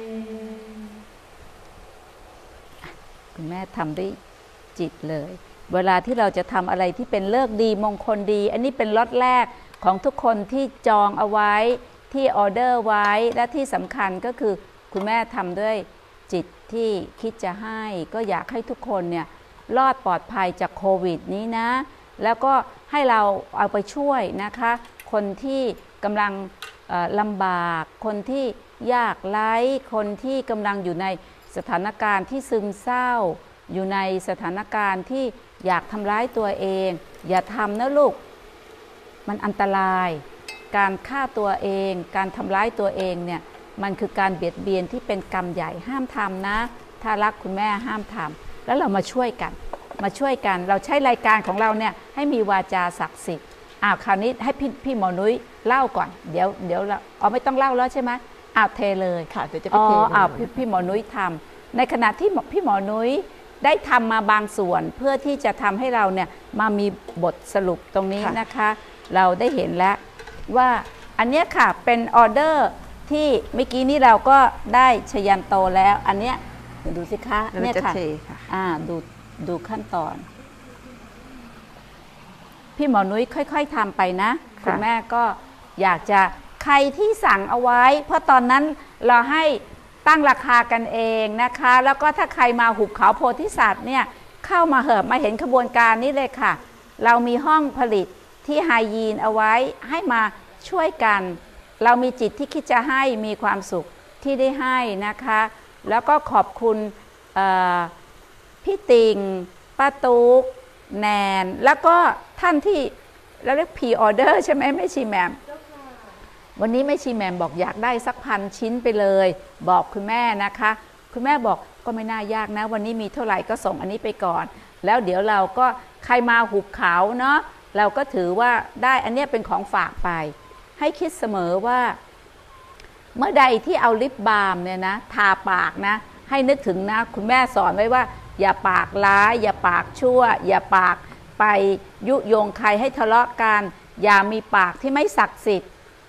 คุณแม่ทำด้วยจิตเลยเวลาที่เราจะทำอะไรที่เป็นเลิกดีมงคลดีอันนี้เป็นล็อตแรกของทุกคนที่จองเอาไว้ที่ออเดอร์ไว้และที่สำคัญก็คือคุณแม่ทำด้วยจิตที่คิดจะให้ก็อยากให้ทุกคนเนี่ยรอดปลอดภัยจากโควิดนี้นะแล้วก็ให้เราเอาไปช่วยนะคะคนที่กำลังลำบากคนที่ยากไร้คนที่กำลังอยู่ในสถานการณ์ที่ซึมเศร้าอยู่ในสถานการณ์ที่อยากทำร้ายตัวเองอย่าทำนะลูกมันอันตรายการฆ่าตัวเองการทำร้ายตัวเองเนี่ยมันคือการเบียดเบียนที่เป็นกรรมใหญ่ห้ามทำนะถ้ารักคุณแม่ห้ามทำแล้วเรามาช่วยกันมาช่วยกันเราใช้รายการของเราเนี่ยให้มีวาจาศักดิ์สิทธิ์อ้าวคราวนี้ให้พี่พี่หมอนุ้ยเล่าก่อนเดี๋ยวเดี๋ยวเราอ๋อไม่ต้องเล่าแล้วใช่ไหมอ้าวเทเลยค่ะเดี๋ยวจะไปเทอ๋ออ้าวพี่พี่หมอนุ้ยทำในขณะที่พี่หมอนุ้ยได้ทำมาบางส่วนเพื่อที่จะทำให้เราเนี่ยมามีบทสรุปตรงนี้นะคะเราได้เห็นแล้วว่าอันนี้ค่ะเป็นออเดอร์ที่เมื่อกี้นี้เราก็ได้ชยันโตแล้วอันเนี้ยดูสิคะเนี่ยค่ะอ่าดูดูขั้นตอนพี่หมอนุ้ยค่อยๆทำไปนะคุณแม่ก็อยากจะใครที่สั่งเอาไว้เพราะตอนนั้นเราให้ตั้งราคากันเองนะคะแล้วก็ถ้าใครมาหุบเขาโพธิสัตว์เนี่ยเข้ามาเหอะมาเห็นขบวนการนี้เลยค่ะเรามีห้องผลิตที่ไฮยีนเอาไว้ให้มาช่วยกันเรามีจิตที่คิดจะให้มีความสุขที่ได้ให้นะคะแล้วก็ขอบคุณพี่ติงป้าตุ๊กแนนแล้วก็ท่านที่เราเรียกพรีออเดอร์ใช่ไหมไม่ชีแมมวันนี้ไม่ชีแมมบอกอยากได้สักพันชิ้นไปเลยบอกคุณแม่นะคะคุณแม่บอกก็ไม่น่ายากนะวันนี้มีเท่าไหร่ก็ส่งอันนี้ไปก่อนแล้วเดี๋ยวเราก็ใครมาหุบเขาเนาะเราก็ถือว่าได้อันนี้เป็นของฝากไปให้คิดเสมอว่าเมื่อใดที่เอาลิปบาล์มเนี่ยนะทาปากนะให้นึกถึงนะคุณแม่สอนไว้ว่าอย่าปากร้ายอย่าปากชั่วอย่าปากไปยุยงใครให้ทะเลาะกันอย่ามีปากที่ไม่ศักดิ์สิทธิ์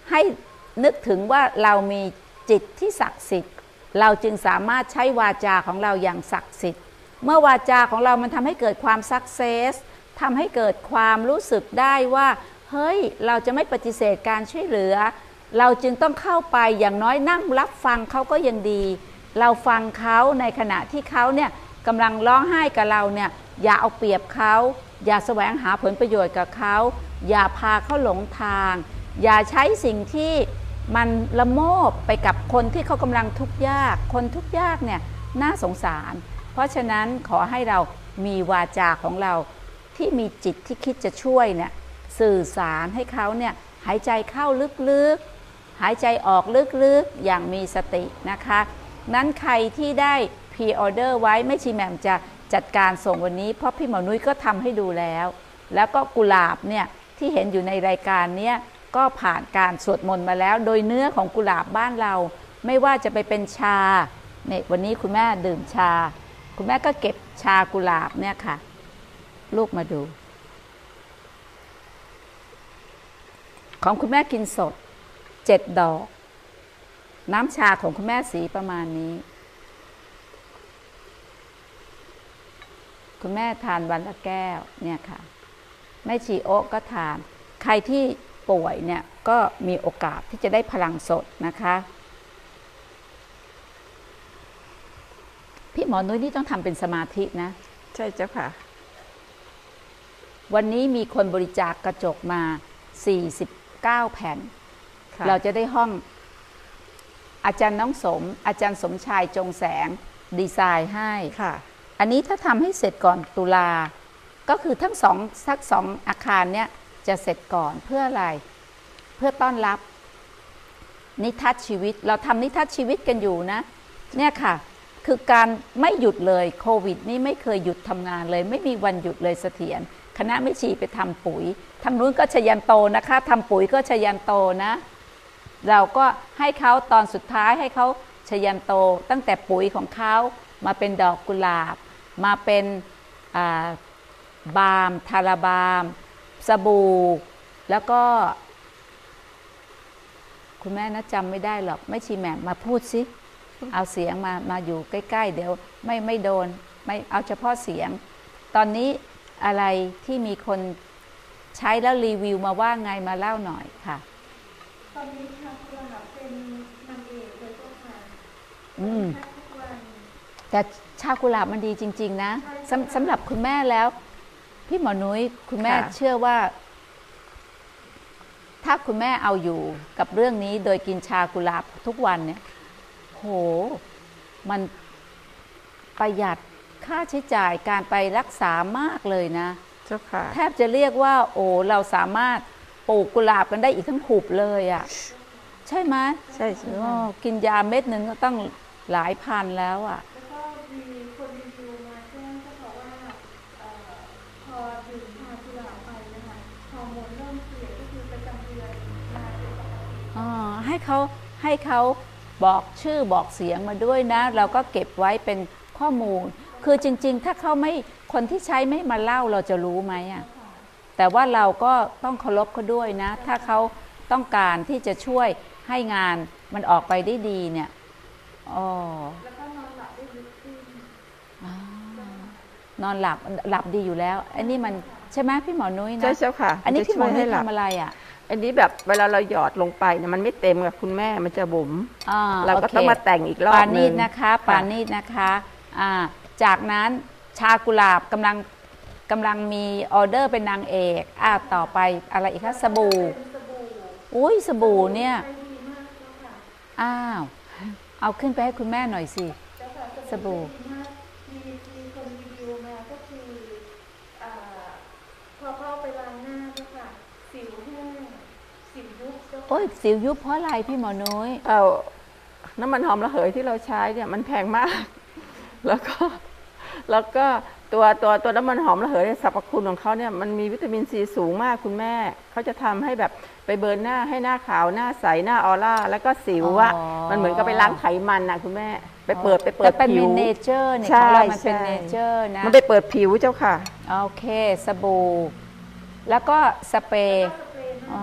ให้นึกถึงว่าเรามีจิตที่ศักดิ์สิทธิ์เราจึงสามารถใช้วาจาของเราอย่างศักดิ์สิทธิ์เมื่อวาจาของเรามันทำให้เกิดความสักเซสทำให้เกิดความรู้สึกได้ว่าเฮ้ยเราจะไม่ปฏิเสธการช่วยเหลือเราจึงต้องเข้าไปอย่างน้อยนั่งรับฟังเขาก็ยังดีเราฟังเขาในขณะที่เขาเนี่ยกำลังร้องไห้กับเราเนี่ยอย่าเอาเปรียบเขาอย่าแสวงหาผลประโยชน์กับเขาอย่าพาเขาหลงทางอย่าใช้สิ่งที่มันละโมบไปกับคนที่เขากำลังทุกข์ยากคนทุกข์ยากเนี่ยน่าสงสารเพราะฉะนั้นขอให้เรามีวาจาของเราที่มีจิตที่คิดจะช่วยเนี่ยสื่อสารให้เขาเนี่ยหายใจเข้าลึกๆหายใจออกลึกๆอย่างมีสตินะคะนั้นใครที่ได้พรีออเดอร์ไว้ไม่ชีแหม่มจะจัดการส่งวันนี้เพราะพี่หมอนุ้ยก็ทำให้ดูแล้วแล้วก็กุหลาบเนี่ยที่เห็นอยู่ในรายการเนี้ยก็ผ่านการสวดมนต์มาแล้วโดยเนื้อของกุหลาบบ้านเราไม่ว่าจะไปเป็นชาเนี่ยวันนี้คุณแม่ดื่มชาคุณแม่ก็เก็บชากุหลาบเนี่ยค่ะลูกมาดูของคุณแม่กินสดเจ็ดดอกน้ำชาของคุณแม่สีประมาณนี้คุณแม่ทานวันละแก้วเนี่ยค่ะแม่ชีโอ๊ก็ทานใครที่ป่วยเนี่ยก็มีโอกาสที่จะได้พลังสดนะคะพี่หมอนุ้ยนี่ต้องทำเป็นสมาธินะใช่เจ้าค่ะวันนี้มีคนบริจาคกระจกมาสี่สิบเก้าแผ่นเราจะได้ห้องอาจารย์น้องสมอาจารย์สมชายจงแสงดีไซน์ให้ค่ะอันนี้ถ้าทำให้เสร็จก่อนตุลาก็คือทั้งสองทั้งสองอาคารเนี่ยจะเสร็จก่อนเพื่ออะไรเพื่อต้อนรับนิทัศน์ชีวิตเราทำนิทัศน์ชีวิตกันอยู่นะเนี่ยค่ะคือการไม่หยุดเลยโควิดนี่ไม่เคยหยุดทำงานเลยไม่มีวันหยุดเลยเสถียรคณะแม่ชีไปทำปุ๋ยทางนู้นก็ชยันโตนะคะทำปุ๋ยก็ชยันโตนะเราก็ให้เขาตอนสุดท้ายให้เขาชยันโตตั้งแต่ปุ๋ยของเขามาเป็นดอกกุหลาบมาเป็นบาล์มทาราบาล์มสบู่แล้วก็คุณแม่นะจำไม่ได้หรอกไม่ชีแหม่มมาพูดสิเอาเสียงมามาอยู่ใกล้ๆเดี๋ยวไม่ไม่โดนไม่เอาเฉพาะเสียงตอนนี้อะไรที่มีคนใช้แล้วรีวิวมาว่าไงมาเล่าหน่อยค่ะตอนนี้ชากุหลาบเป็นนางเอกเลยก็ค่ะอืมแต่ชากุหลาบมันดีจริงๆนะสำสำหรับคุณแม่แล้วพี่หมอนุ้ยคุณแม่เชื่อว่าถ้าคุณแม่เอาอยู่กับเรื่องนี้โดยกินชากุหลาบทุกวันเนี่ยโหมันประหยัดค่าใช้จ่ายการไปรักษามากเลยนะเจ้าค่ะแทบจะเรียกว่าโอ้เราสามารถปลูกกุหลาบกันได้อีกทั้งหุบเลยอ่ะใช่ไหมใช่ใช่กินยาเม็ดหนึ่งก็ต้องหลายพันแล้วอ่ะแล้วก็มีคนรีวิวมาแจ้งก็บอกว่าพอดื่มชากุหลาบไปนะคะฮอร์โมนเริ่มเปลี่ยนก็คือประจำเดือนมาเป็นปกติอ๋อให้เขาให้เขาบอกชื่อบอกเสียงมาด้วยนะเราก็เก็บไว้เป็นข้อมูลคือจริงๆถ้าเขาไม่คนที่ใช้ไม่มาเล่าเราจะรู้ไหมอ่ะแต่ว่าเราก็ต้องเคารพเขาด้วยนะถ้าเขาต้องการที่จะช่วยให้งานมันออกไปได้ดีเนี่ยอ๋อแล้วก็นอนหลับได้ลึกขึ้นนอนหลับหลับดีอยู่แล้วอันนี้มันใช่ไหมพี่หมอนุ้ยนะใช่เจ้าค่ะอันนี้พี่หมอนุ้ยทำอะไรอ่ะอันนี้แบบเวลาเราหยอดลงไปเนี่ยมันไม่เต็มกับคุณแม่มันจะบุ๋มเราก็ต้องมาแต่งอีกรอบนึงปานีดนะคะปานีดนะคะอ่าจากนั้นชากุหลาบกำลังกำลังมีออเดอร์เป็นนางเอกอ่าต่อไปอะไรอีกคะสบู่อุ้ยสบู่เนี่ยอ้าวเอาขึ้นไปให้คุณแม่หน่อยสิสบู่มีมีคนรีวิวมาก็คือพอเข้าไปล้างหน้าก็ค่ะสิวแห้งสิวยุบโอ้ยสิวยุบเพราะอะไรพี่หมอน้อยเอาน้ำมันหอมระเหยที่เราใช้เนี่ยมันแพงมากแล้วก็แล้วก็ตัวตัวตัวน้ำมันหอมระเหยสรรพคุณของเขาเนี่ยมันมีวิตามินซีสูงมากคุณแม่เขาจะทำให้แบบไปเบิร์นหน้าให้หน้าขาวหน้าใสหน้าออร่าแล้วก็สิวอะมันเหมือนกับไปล้างไขมันนะคุณแม่ไปเปิดไปเปิดผิวเป็นเนเจอร์เนี่ยของเรามันเป็นเนเจอร์นะมันไปเปิดผิวเจ้าค่ะโอเคสบู่แล้วก็สเปรย์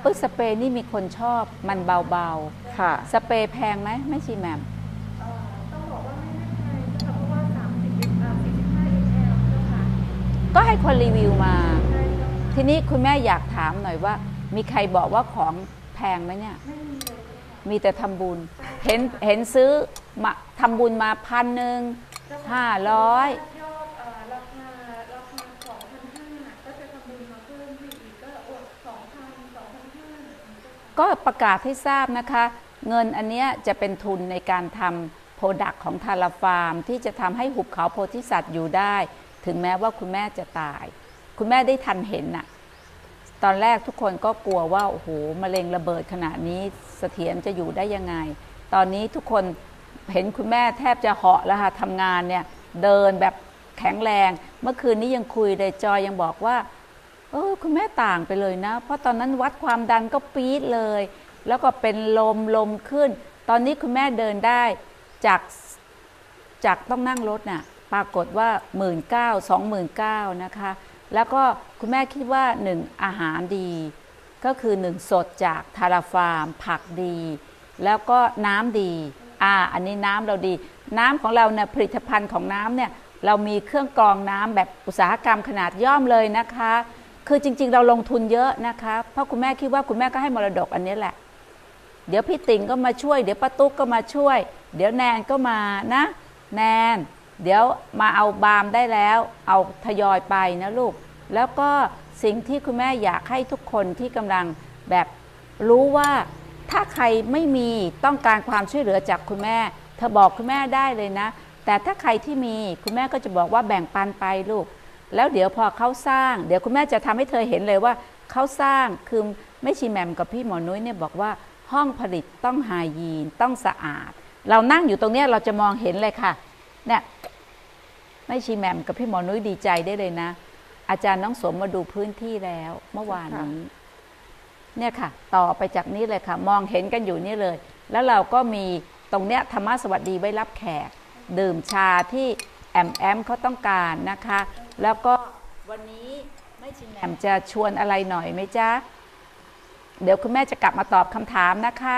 เออสเปรย์นี่มีคนชอบมันเบาค่ะๆสเปรย์แพงไหมไม่ชีแหมมเอ่อต้องบอกว่าไม่แน่ใจนะคะเพราะว่าสามสิบลิตรอ่าสี่สิบห้า มล เจ้าค่ะก็ให้คนรีวิวมาใช่เจ้าค่ะทีนี้คุณแม่อยากถามหน่อยว่า มีใครบอกว่าของแพงไหมเนี่ยไม่มีเลยเจ้าค่ะมีแต่ทำบุญ เห็นเห็นซื้อมาทำบุญมาพันหนึ่งห้าร้อยยอดเอ่อราคาราคาสองพันห้าก็จะทำบุญมาเพิ่มไปอีกก็อดสองพันสองพันห้าเจ้าค่ะก็ประกาศให้ทราบนะคะ เงินอันเนี้ยจะเป็นทุนในการทำโปรดักต์ของทาราฟาร์ม ที่จะทำให้หุบเขาโพธิสัตว์อยู่ได้ ถึงแม้ว่าคุณแม่จะตาย คุณแม่ได้ทันเห็นน่ะตอนแรกทุกคนก็กลัวว่าโอ้โหมะเร็งระเบิดขนาดนี้เสถียรจะอยู่ได้ยังไง ตอนนี้ทุกคนเห็นคุณแม่แทบจะเหาะแล้วค่ะทำงานเนี่ยเดินแบบแข็งแรง เมื่อคืนนี้ยังคุยเลยจอยยังบอกว่าเออคุณแม่ต่างไปเลยนะ เพราะตอนนั้นวัดความดันก็ปี๊ดเลย แล้วก็เป็นลมลมขึ้น ตอนนี้คุณแม่เดินได้จากจากต้องนั่งรถน่ะปรากฏว่า หนึ่งหมื่นเก้าพัน สองหมื่นเก้าพัน นะคะแล้วก็คุณแม่คิดว่าหนึ่งอาหารดีก็คือหนึ่งสดจากทาราฟาร์มผักดี แล้วก็น้ำดีอ่าอันนี้น้ำเราดี น้ำของเราเนี่ยผลิตภัณฑ์ของน้ำเนี่ยเรามีเครื่องกรองน้ำแบบอุตสาหกรรมขนาดย่อมเลยนะคะคือจริงๆเราลงทุนเยอะนะคะเพราะคุณแม่คิดว่าคุณแม่ก็ให้มรดกอันนี้แหละเดี๋ยวพี่ติ๋งก็มาช่วยเดี๋ยวป้าตุ๊กก็มาช่วยเดี๋ยวแนนก็มานะแนนเดี๋ยวมาเอาบามได้แล้วเอาทยอยไปนะลูกแล้วก็สิ่งที่คุณแม่อยากให้ทุกคนที่กำลังแบบรู้ว่าถ้าใครไม่มีต้องการความช่วยเหลือจากคุณแม่เธอบอกคุณแม่ได้เลยนะแต่ถ้าใครที่มีคุณแม่ก็จะบอกว่าแบ่งปันไปลูกแล้วเดี๋ยวพอเขาสร้างเดี๋ยวคุณแม่จะทำให้เธอเห็นเลยว่าเขาสร้างคือไม่ชีแหม่มกับพี่หมอนุ้ยเนี่ยบอกว่าห้องผลิตต้องไฮยีนต้องสะอาดเรานั่งอยู่ตรงนี้เราจะมองเห็นเลยค่ะเนี่ยไม่ชีแหม่มกับพี่หมอนุ้ยดีใจได้เลยนะอาจารย์น้องสมมาดูพื้นที่แล้วเมื่อวานนี้เนี่ยค่ะต่อไปจากนี้เลยค่ะมองเห็นกันอยู่นี่เลยแล้วเราก็มีตรงเนี้ยธรรมะสวัสดีไว้รับแขกดื่มชาที่แอมแอมเขาต้องการนะคะแล้วก็วันนี้ไม่ชินแหม่มจะชวนอะไรหน่อยไหมจ๊ะเดี๋ยวคุณแม่จะกลับมาตอบคำถามนะคะ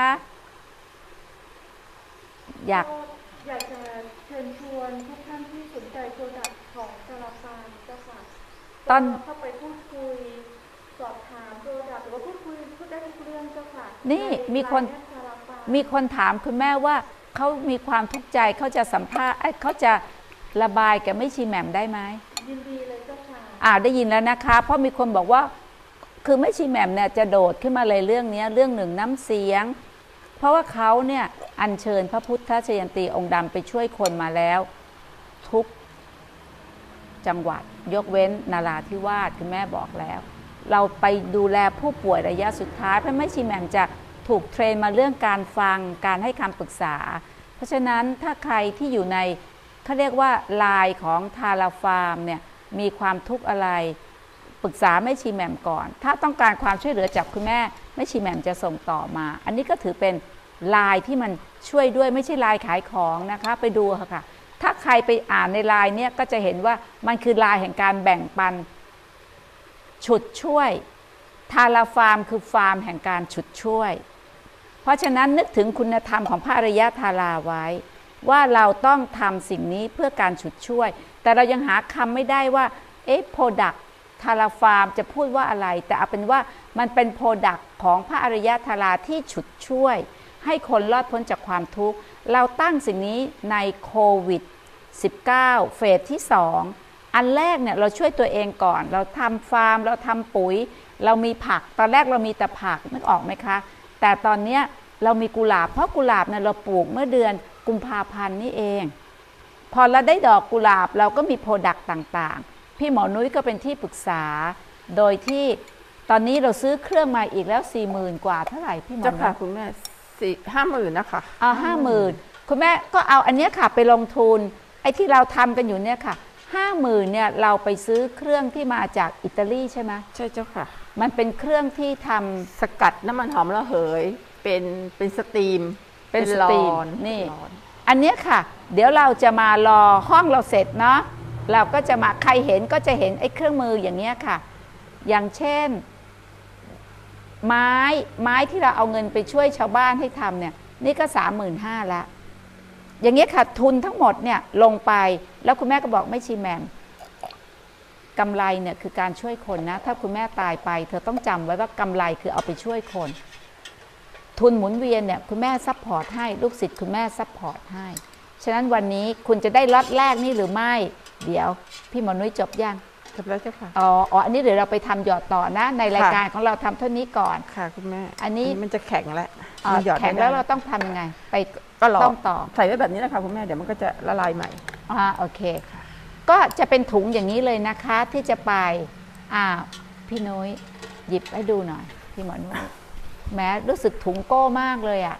อยากอยากจะเชิญชวนทุกท่านที่สนใจโปรดักต์ของทาราฟาร์มเจ้าค่ะตอนเข้าไปพูดคุยสอบถามโปรดักต์หรือว่าพูดคุยพูดได้ทุกเรื่องเจ้าค่ะนี่มีคนมีคนถามคุณแม่ว่าเขามีความทุกข์ใจเขาจะสัมภาษณ์เขาจะระบายกับไม่ชีแหม่มได้ไหมยินดีเลยเจ้าค่ะอ่าได้ยินแล้วนะคะเพราะมีคนบอกว่าคือไม่ชีแหม่มเนี่ยจะโดดขึ้นมาเลยเรื่องนี้เรื่องหนึ่งน้ำเสียงเพราะว่าเขาเนี่ยอัญเชิญพระพุทธชยันตีองค์ดำไปช่วยคนมาแล้วทุกจังหวัดยกเว้นนาราธิวาสคุณแม่บอกแล้วเราไปดูแลผู้ป่วยระยะสุดท้ายเพราะไม่ชีแหม่มจะถูกเทรนมาเรื่องการฟังการให้คำปรึกษาเพราะฉะนั้นถ้าใครที่อยู่ในเขาเรียกว่าไลน์ของทาราฟาร์มเนี่ยมีความทุกข์อะไรปรึกษาแม่ชีแหม่มก่อนถ้าต้องการความช่วยเหลือจากคุณแม่แม่ชีแหม่มจะส่งต่อมาอันนี้ก็ถือเป็นไลน์ที่มันช่วยด้วยไม่ใช่ไลน์ขายของนะคะไปดูค่ะถ้าใครไปอ่านในไลน์เนี่ยก็จะเห็นว่ามันคือไลน์แห่งการแบ่งปันฉุดช่วยทาราฟาร์มคือฟาร์มแห่งการฉุดช่วยเพราะฉะนั้นนึกถึงคุณธรรมของพระอริยทาราไว้ว่าเราต้องทำสิ่งนี้เพื่อการฉุดช่วยแต่เรายังหาคำไม่ได้ว่าเอ๊ะโปรดักต์ทาราฟาร์มจะพูดว่าอะไรแต่เอาเป็นว่ามันเป็นโปรดักต์ของพระอริยทาราที่ฉุดช่วยให้คนรอดพ้นจากความทุกข์เราตั้งสิ่งนี้ในโควิด สิบเก้า เฟสที่สองอันแรกเนี่ยเราช่วยตัวเองก่อนเราทำฟาร์มเราทำปุ๋ยเรามีผักตอนแรกเรามีแต่ผักนึกออกไหมคะแต่ตอนนี้เรามีกุหลาบเพราะกุหลาบเนี่ยเราปลูกเมื่อเดือนกุมภาพันธ์นี่เองพอเราได้ดอกกุหลาบเราก็มีโปรดักต์ต่างๆพี่หมอนุ้ยก็เป็นที่ปรึกษาโดยที่ตอนนี้เราซื้อเครื่องมาอีกแล้ว สี่หมื่น กว่าเท่าไหร่พี่หมอนุ้ยเจ้าค่ะคุณแม่สี่ห้าหมื่นนะคะเอาห้าหมื่นคุณแม่ก็เอาอันนี้ค่ะไปลงทุนไอ้ที่เราทำกันอยู่เนี่ยค่ะห้าหมื่นเนี่ยเราไปซื้อเครื่องที่มาจากอิตาลีใช่ไหมใช่เจ้าค่ะมันเป็นเครื่องที่ทำสกัดน้ำมันหอมระเหยเป็นเป็นสตรีมเป็นสตรีมนี่อันนี้ค่ะเดี๋ยวเราจะมารอห้องเราเสร็จเนาะเราก็จะมาใครเห็นก็จะเห็นไอ้เครื่องมืออย่างเงี้ยค่ะอย่างเช่นไม้ไม้ที่เราเอาเงินไปช่วยชาวบ้านให้ทำเนี่ยนี่ก็สามหมื่นห้าละอย่างเงี้ยค่ะทุนทั้งหมดเนี่ยลงไปแล้วคุณแม่ก็บอกไม่ชีแมมกำไรเนี่ยคือการช่วยคนนะถ้าคุณแม่ตายไปเธอต้องจำไว้ว่ากำไรคือเอาไปช่วยคนทุนหมุนเวียนเนี่ยคุณแม่ซัพพอร์ตให้ลูกศิษย์คุณแม่ซัพพอร์ตให้ฉะนั้นวันนี้คุณจะได้ล็อตแรกนี่หรือไม่เดี๋ยวพี่หมอนุ้ยจบยังจบแล้วเจ้าค่ะอ๋ออ๋ออันนี้เดี๋ยวเราไปทำหยอดต่อนะในรายการของเราทำเท่านี้ก่อนค่ะคุณแม่อันนี้มันจะแข็งแล้วแข็งแล้วเราต้องทำยังไงไปก็รอต้องต่อใส่ไว้แบบนี้นะคะคุณแม่เดี๋ยวมันก็จะละลายใหม่อ่าโอเคก็จะเป็นถุงอย่างนี้เลยนะคะที่จะไปอ่าพี่นุ้ยหยิบให้ดูหน่อยพี่หมอนุ้ยแม้รู้สึกถุงโก้มากเลยอ่ะ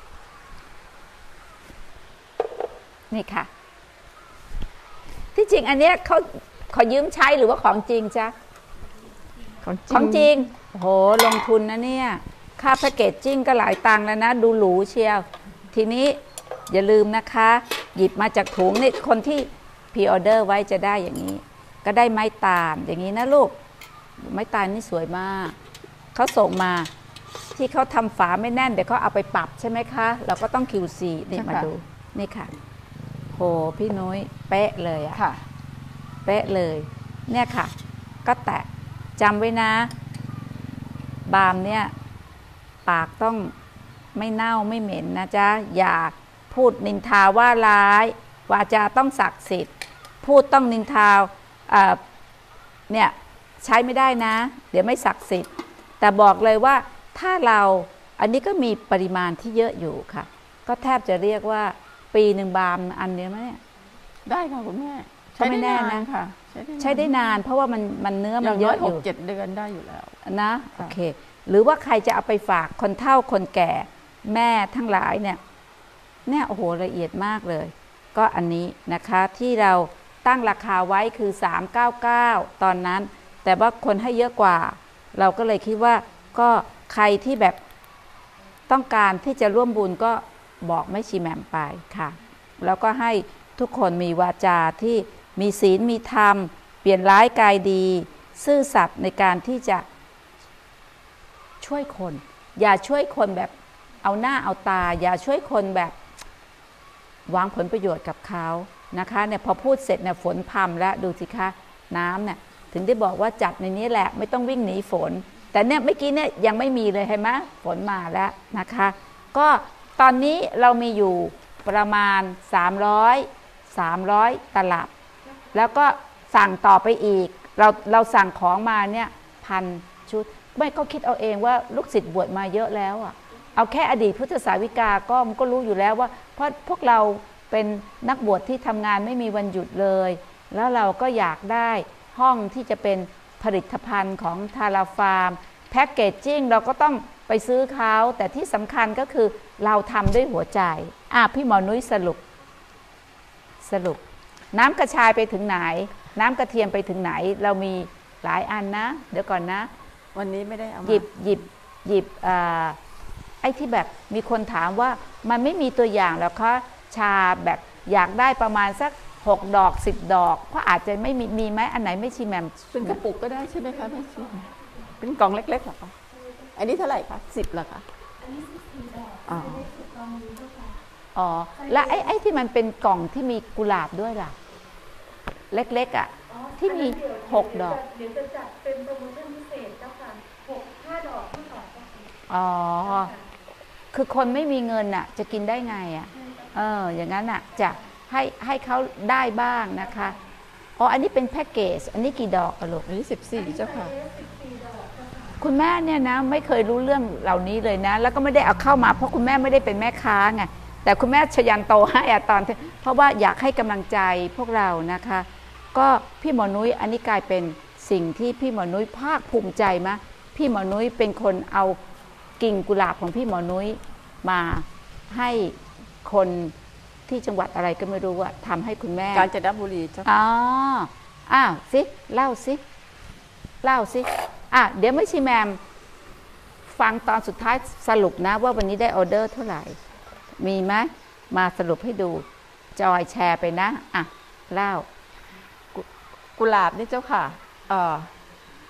นี่ค่ะที่จริงอันเนี้ยเขาขอยืมใช้หรือว่าของจริงจ๊ะของจริงของจริงโหลงทุนนะเนี่ยค่าแพคเกจจิ้งก็หลายตังค์แล้วนะดูหรูเชียวทีนี้อย่าลืมนะคะหยิบมาจากถุงนี่คนที่พรีออเดอร์ไว้จะได้อย่างนี้ก็ได้ไม้ตาลอย่างนี้นะลูกไม้ตาลนี่สวยมากเขาส่งมาที่เขาทำฝาไม่แน่นเดี๋ยวเขาเอาไปปรับใช่ไหมคะเราก็ต้อง คิว ซี นี่มาดูนี่ค่ะโหพี่นุ้ยเป๊ะเลยอะค่ะเป๊ะเลยเนี่ยค่ะก็แตะจำไว้นะบามเนี่ยปากต้องไม่เน่าไม่เหม็นนะจ๊ะอย่าพูดนินทาว่าร้ายวาจาต้องศักดิ์สิทธิ์พูดต้องนินทาเนี่ยใช้ไม่ได้นะเดี๋ยวไม่ศักดิ์สิทธิ์แต่บอกเลยว่าถ้าเราอันนี้ก็มีปริมาณที่เยอะอยู่ค่ะก็แทบจะเรียกว่าปีหนึ่งบามอันเดียวไหมเนี่ยได้ค่ะคุณแม่ใช้ไม่แน่นะค่ะใช้ได้นานเพราะว่ามันมันเนื้อมันเยอะอยู่เจ็ดเดือนได้อยู่แล้วนะโอเคหรือว่าใครจะเอาไปฝากคนเฒ่าคนแก่แม่ทั้งหลายเนี่ยเนี่ยโอ้โหละเอียดมากเลยก็อันนี้นะคะที่เราตั้งราคาไว้คือสามร้อยเก้าสิบเก้าตอนนั้นแต่ว่าคนให้เยอะกว่าเราก็เลยคิดว่าก็ใครที่แบบต้องการที่จะร่วมบุญก็บอกไม่ชีแหม่มไปค่ะแล้วก็ให้ทุกคนมีวาจาที่มีศีลมีธรรมเปลี่ยนร้ายกายดีซื่อสัตย์ในการที่จะช่วยคนอย่าช่วยคนแบบเอาหน้าเอาตาอย่าช่วยคนแบบหวังผลประโยชน์กับเขานะคะเนี่ยพอพูดเสร็จเนี่ยฝนพรำแล้วดูสิคะน้ำเนี่ยถึงได้บอกว่าจัดในนี้แหละไม่ต้องวิ่งหนีฝนแต่เนี่ยเมื่อกี้เนี่ยยังไม่มีเลยเห็นไหมฝนมาแล้วนะคะก็ตอนนี้เรามีอยู่ประมาณสามร้อยสามร้อยตลับแล้วก็สั่งต่อไปอีกเราเราสั่งของมาเนี่ยพันชุดไม่ก็คิดเอาเองว่าลูกศิษย์บวชมาเยอะแล้วอ่ะเอาแค่อดีตพุทธสาวิกาก็มันก็รู้อยู่แล้วว่าเพราะพวกเราเป็นนักบวชที่ทำงานไม่มีวันหยุดเลยแล้วเราก็อยากได้ห้องที่จะเป็นผลิตภัณฑ์ของทาราฟาร์มแพ็กเกจจิ้งเราก็ต้องไปซื้อเขาแต่ที่สำคัญก็คือเราทำด้วยหัวใจอ่ะพี่หมอนุ้ยสรุปสรุปน้ำกระชายไปถึงไหนน้ำกระเทียมไปถึงไหนเรามีหลายอันนะเดี๋ยวก่อนนะวันนี้ไม่ได้เอามาหยิบหยิบหยิบไอ้ที่แบบมีคนถามว่ามันไม่มีตัวอย่างแล้วคะชาแบบอยากได้ประมาณสักหกดอกสิบดอกเพราะอาจจะไม่มีมีไหมอันไหนไม่ชีแมมเป็นกระปุกก็ได้ใช่ไหมคะแม่ชีเป็นกล่องเล็กๆหรอคะอันนี้เท่าไหร่คะสิบเหรอคะอันนี้สิบสี่ดอกอ๋ออ๋อแล้วไอ้ไอ้ที่มันเป็นกล่องที่มีกุหลาบด้วยล่ะเล็กๆอ่ะที่มีหกดอกเดี๋ยวจะจัดเป็นโปรโมชั่นพิเศษเจ้าค่ะหกห้าดอกที่สองอ๋อคือคนไม่มีเงินอ่ะจะกินได้ไงอ่ะเอออย่างนั้นอ่ะจะให้ให้เขาได้บ้างนะคะอ๋ออันนี้เป็นแพ็กเกจอันนี้กี่ดอกอะลูกอันนี้สิบสี่เจ้าค่ะคุณแม่เนี่ยนะไม่เคยรู้เรื่องเหล่านี้เลยนะแล้วก็ไม่ได้เอาเข้ามาเพราะคุณแม่ไม่ได้เป็นแม่ค้าไงแต่คุณแม่ชยันโตให้อะตอนเพราะว่าอยากให้กำลังใจพวกเรานะคะก็พี่หมอนุ้ยอันนี้กลายเป็นสิ่งที่พี่หมอนุ้ยภาคภูมิใจมะพี่หมอนุ้ยเป็นคนเอากิ่งกุหลาบของพี่หมอนุ้ยมาให้คนที่จังหวัดอะไรก็ไม่รู้ว่าทำให้คุณแม่กาญจนบุรีเจ้าอ๋ออ้าวสิเล่าสิเล่าสิอ่ะเดี๋ยวไม่ชีแมมฟังตอนสุดท้ายสรุปนะว่าวันนี้ได้ออเดอร์เท่าไหร่มีไหมมาสรุปให้ดูจอยแชร์ไปนะอ่ะเล่ากุหลาบนี่เจ้าค่ะเอ่อ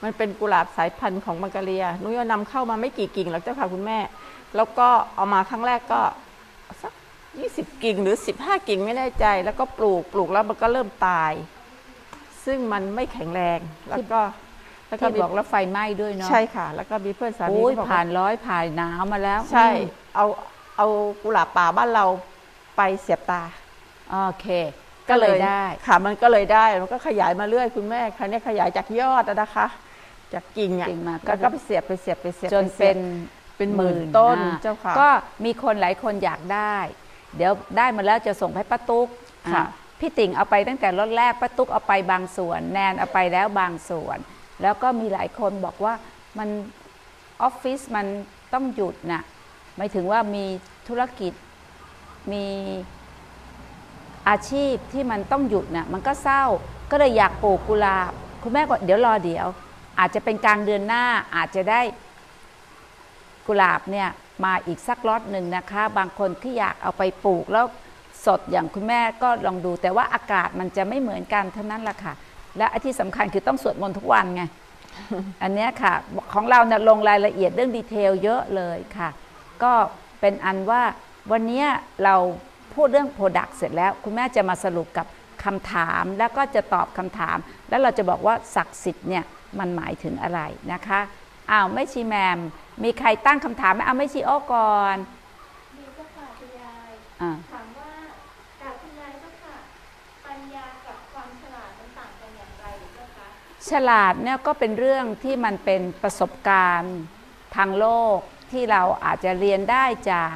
มันเป็นกุหลาบสายพันธุ์ของบังกาเลียนุ้ยนำเข้ามาไม่กี่กิ่งหรอกเจ้าค่ะคุณแม่แล้วก็เอามาครั้งแรกก็สักยี่สิบกิ่งหรือสิบห้ากิ่งไม่แน่ใจแล้วก็ปลูกปลูกแล้วมันก็เริ่มตายซึ่งมันไม่แข็งแรงแล้วก็แล้วก็บอกแล้วไฟไหม้ด้วยเนาะใช่ค่ะแล้วก็มีเพื่อนสามีก็ผ่านร้อยผ่านหนาวมาแล้วใช่เอาเอากุหลาบป่าบ้านเราไปเสียบตาโอเคก็เลยได้ค่ะมันก็เลยได้มันก็ขยายมาเรื่อยคุณแม่ครั้งนี้ขยายจากยอดนะคะจากกิ่งอ่ะแล้วก็ไปเสียบไปเสียบไปเสียบจนเป็นเป็นหมื่นต้นเจ้าค่ะก็มีคนหลายคนอยากได้เดี๋ยวได้มาแล้วจะส่งให้ป้าตุ๊กค่ะพี่ติ่งเอาไปตั้งแต่รถแรกป้าตุ๊กเอาไปบางส่วนแนนเอาไปแล้วบางส่วนแล้วก็มีหลายคนบอกว่ามันออฟฟิศมันต้องหยุดน่ะหมายถึงว่ามีธุรกิจมีอาชีพที่มันต้องหยุดน่ะมันก็เศร้าก็เลยอยากปลูกกุหลาบคุณแม่ก็เดี๋ยวรอเดี๋ยวอาจจะเป็นกลางเดือนหน้าอาจจะได้กุหลาบเนี่ยมาอีกสักล็อตหนึ่งนะคะบางคนที่อยากเอาไปปลูกแล้วสดอย่างคุณแม่ก็ลองดูแต่ว่าอากาศมันจะไม่เหมือนกันเท่านั้นแหละค่ะและที่สำคัญคือต้องสวดมนต์ทุกวันไง อันนี้ค่ะของเราเนี่ยลงรายละเอียดเรื่องดีเทลเยอะเลยค่ะก็เป็นอันว่าวันนี้เราพูดเรื่อง Product เสร็จแล้วคุณแม่จะมาสรุปกับคำถามแล้วก็จะตอบคำถามแล้วเราจะบอกว่าศักดิ์สิทธิ์เนี่ยมันหมายถึงอะไรนะคะอ้าวไม่ชีแมมมีใครตั้งคำถามไหมเอาไม่ชีโอ้ก่อนมีเจ้าค่ะคุณยายถามว่าการคุณยายเจ้าค่ะปัญญากับความฉลาดมันต่างกันอย่างไรเจ้าคะฉลาดเนี่ยก็เป็นเรื่องที่มันเป็นประสบการณ์ทางโลกที่เราอาจจะเรียนได้จาก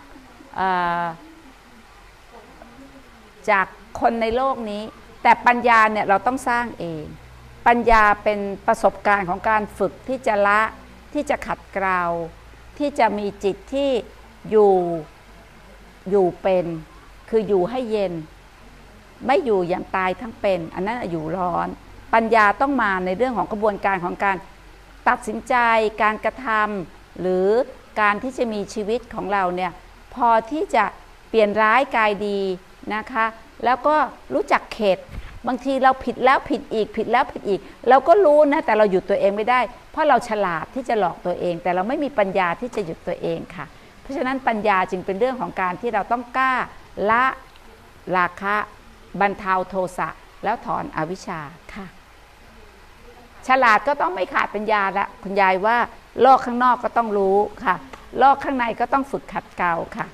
จากคนในโลกนี้แต่ปัญญาเนี่ยเราต้องสร้างเองปัญญาเป็นประสบการณ์ของการฝึกที่จะละที่จะขัดเกลาที่จะมีจิตที่อยู่อยู่เป็นคืออยู่ให้เย็นไม่อยู่อย่างตายทั้งเป็นอันนั้นอยู่ร้อนปัญญาต้องมาในเรื่องของกระบวนการของการตัดสินใจการกระทำหรือการที่จะมีชีวิตของเราเนี่ยพอที่จะเปลี่ยนร้ายกายดีนะคะแล้วก็รู้จักเข็ดบางทีเราผิดแล้วผิดอีกผิดแล้วผิดอีกเราก็รู้นะแต่เราหยุดตัวเองไม่ได้เพราะเราฉลาดที่จะหลอกตัวเองแต่เราไม่มีปัญญาที่จะหยุดตัวเองค่ะเพราะฉะนั้นปัญญาจึงเป็นเรื่องของการที่เราต้องกล้าละราคะบรรเทาโทสะแล้วถอนอวิชชาค่ะฉลาดก็ต้องไม่ขาดปัญญาละคุณยายว่าโลกข้างนอกก็ต้องรู้ค่ะโลกข้างในก็ต้องฝึกขัดเกลาค่ะ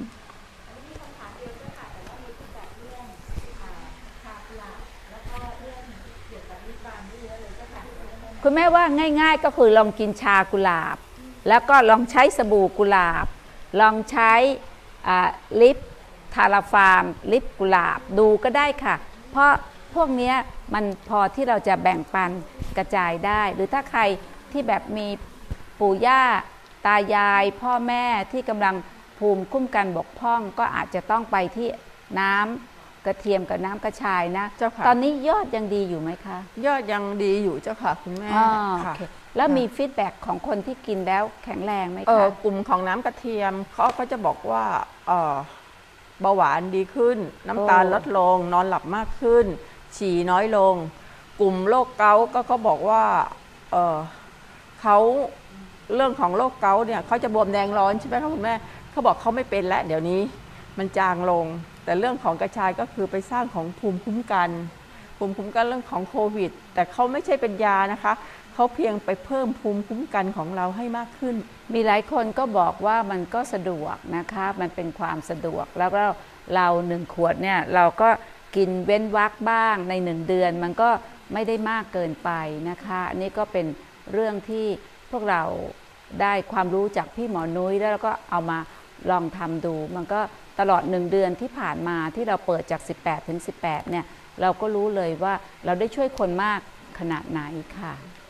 คุณแม่ว่าง่ายๆก็คือลองกินชากุหลาบแล้วก็ลองใช้สบู่กุหลาบลองใช้ลิปทาราฟาร์มลิปกุหลาบดูก็ได้ค่ะเพราะพวกนี้มันพอที่เราจะแบ่งปันกระจายได้หรือถ้าใครที่แบบมีปู่ย่าตายายพ่อแม่ที่กำลังภูมิคุ้มกันบกพร่องก็อาจจะต้องไปที่น้ำกระเทียมกับน้ำกระชายนะเจ้าค่ะตอนนี้ยอดยังดีอยู่ไหมคะยอดยังดีอยู่เจ้าค่ะคุณแม่ค่ะแล้วมีฟีดแบ็กของคนที่กินแล้วแข็งแรงไหมคะกลุ่มของน้ำกระเทียมเขาก็จะบอกว่าเบาหวานดีขึ้นน้ำตาลลดลงนอนหลับมากขึ้นฉี่น้อยลงกลุ่มโรคเกาต์ก็เขาบอกว่าเออเขาเรื่องของโรคเกาต์เนี่ยเขาจะบวมแดงร้อนใช่ไหมคะคุณแม่เขาบอกเขาไม่เป็นแล้วเดี๋ยวนี้มันจางลงแต่เรื่องของกระชายก็คือไปสร้างของภูมิคุ้มกันภูมิคุ้มกันเรื่องของโควิดแต่เขาไม่ใช่เป็นยานะคะเขาเพียงไปเพิ่มภูมิคุ้มกันของเราให้มากขึ้นมีหลายคนก็บอกว่ามันก็สะดวกนะคะมันเป็นความสะดวกแล้วก็เราหนึ่งขวดเนี่ยเราก็กินเว้นวรรคบ้างในหนึ่งเดือนมันก็ไม่ได้มากเกินไปนะคะอันนี้ก็เป็นเรื่องที่พวกเราได้ความรู้จากพี่หมอนุ้ยแล้วก็เอามาลองทำดูมันก็ตลอดหนึ่งเดือนที่ผ่านมาที่เราเปิดจากสิบแปดถึงสิบแปดเนี่ยเราก็รู้เลยว่าเราได้ช่วยคนมากขนาดไหนค่ะ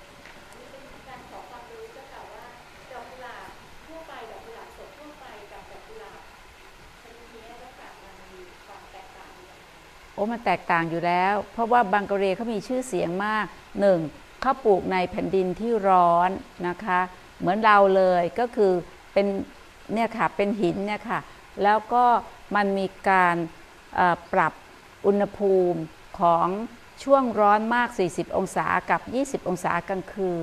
โอ้มันแตกต่างอยู่แล้วเพราะว่าบังกะเรเขามีชื่อเสียงมากหนึ่งเขาปลูกในแผ่นดินที่ร้อนนะคะเหมือนเราเลยก็คือเป็นเนี่ยค่ะเป็นหินเนี่ยค่ะแล้วก็มันมีการปรับอุณหภูมิของช่วงร้อนมากสี่สิบองศากับยี่สิบองศากลางคืน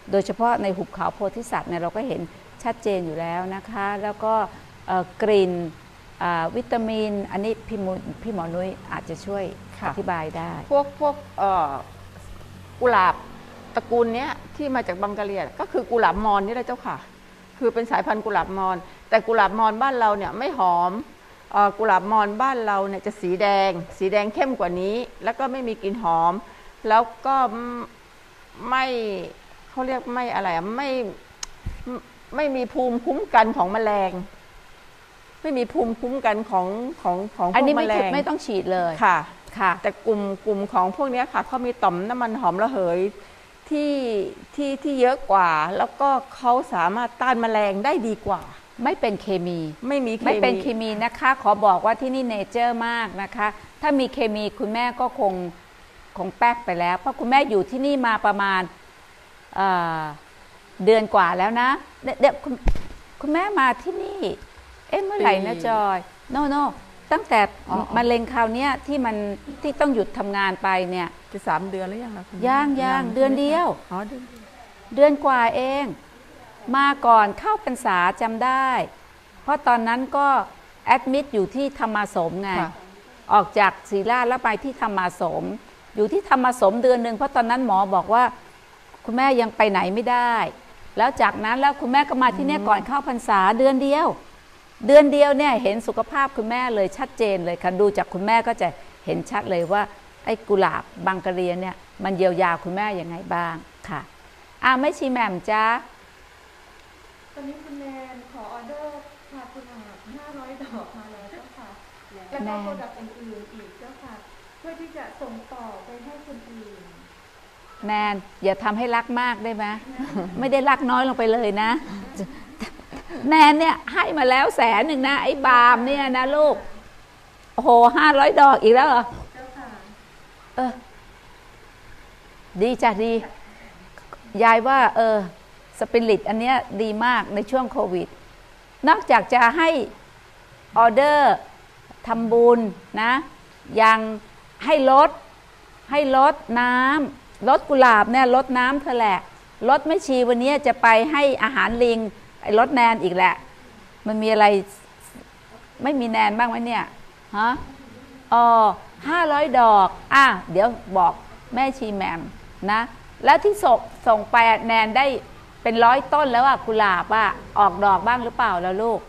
โดยเฉพาะในหุบเขาโพธิสัตว์เนี่ยเราก็เห็นชัดเจนอยู่แล้วนะคะแล้วก็กลิ่นวิตามินอันนี้พี่พี่หมอนุ้ยอาจจะช่วยอธิบายได้พวกพวกกุหลาบตระกูลเนี้ยที่มาจากบังกะเลียก็คือกุหลาบมอญนี่แหละเจ้าค่ะคือเป็นสายพันธุ์กุหลาบมอญแต่กุหลาบมอญบ้านเราเนี่ยไม่หอมกุหลาบมอญบ้านเราเนี่ยจะสีแดงสีแดงเข้มกว่านี้แล้วก็ไม่มีกลิ่นหอมแล้วก็ไม่เขาเรียกไม่อะไรอ่ะไม่ไม่มีภูมิคุ้มกันของแมลงไม่มีภูมิคุ้มกันของของของพวกแมลงอันนี้ไม่ไม่ต้องฉีดเลยค่ะค่ะแต่กลุ่มกลุ่มของพวกนี้ค่ะเขามีต่อมน้ำมันหอมระเหยที่ที่ที่เยอะกว่าแล้วก็เขาสามารถต้านแมลงได้ดีกว่าไม่เป็นเคมีไม่มีไม่เป็นเคมีนะคะขอบอกว่าที่นี่เนเจอร์มากนะคะถ้ามีเคมีคุณแม่ก็คงคงแป๊กไปแล้วเพราะคุณแม่อยู่ที่นี่มาประมาณ เ, เดือนกว่าแล้วนะเดี๋ยวคุณคุณแม่มาที่นี่เอ๊ะเมื่อไหร่นะจอยโน่โน่ตั้งแต่มะเร็งคราวนี้ที่มันที่ต้องหยุดทำงานไปเนี่ยจะสามเดือนแล้วยังนะคุณย่างย่างเดือนเดียวอ๋อเดือนเดือนกว่าเองมาก่อนเข้าพรรษาจำได้เพราะตอนนั้นก็แอดมิดอยู่ที่ธรรมสมไงออกจากศรีราชแล้วไปที่ธรรมสมอยู่ที่ธรรมสมเดือนหนึ่งเพราะตอนนั้นหมอบอกว่าคุณแม่ยังไปไหนไม่ได้แล้วจากนั้นแล้วคุณแม่ก็มาที่นี่ก่อนเข้าพรรษาเดือนเดียวเดือนเดียวเนี่ยเห็นสุขภาพคุณแม่เลยชัดเจนเลยค่ะดูจากคุณแม่ก็จะเห็นชัดเลยว่าไอ้กุหลาบบังกะเรียเนี่ยมันเยียวยาคุณแม่ยังไงบ้างค่ะอ่าไม่ชีแหม่มจ้าตอนนี้คุณแนนขอออเดอร์พากุหลาบห้าร้อยดอกมาแล้วเจ้าค่ะแล้วก็โปรดักต์อื่นๆอีกเจ้าค่ะเพื่อที่จะส่งต่อไปให้คนอื่นแนนอย่าทำให้รักมากได้ไหมไม่ได้รักน้อยลงไปเลยนะแนนเนี่ยให้มาแล้วแสนหนึ่งนะไอ้บามเนี่ยนะลูกโอ้โหห้าร้อยดอกอีกแล้วเหรอเออดีจ้ะดียายว่าเออสปิริตอันเนี้ยดีมากในช่วงโควิดนอกจากจะให้ออเดอร์ทำบุญนะยังให้ลดให้ลดน้ำลดกุหลาบเนี่ยลดน้ำเธอแหละลดไม่ชีวันนี้จะไปให้อาหารลิงไอ้ลดแนนอีกแหละมันมีอะไรไม่มีแนนบ้างไหมเนี่ยฮะอ๋อห้าร้อยดอกอ่ะเดี๋ยวบอกแม่ชีแหม่มนะแล้วที่ส่งส่งไปแนนได้เป็นร้อยต้นแล้วอ่ะกุหลาบอ่ะออกดอกบ้างหรือเปล่าแล้วลูก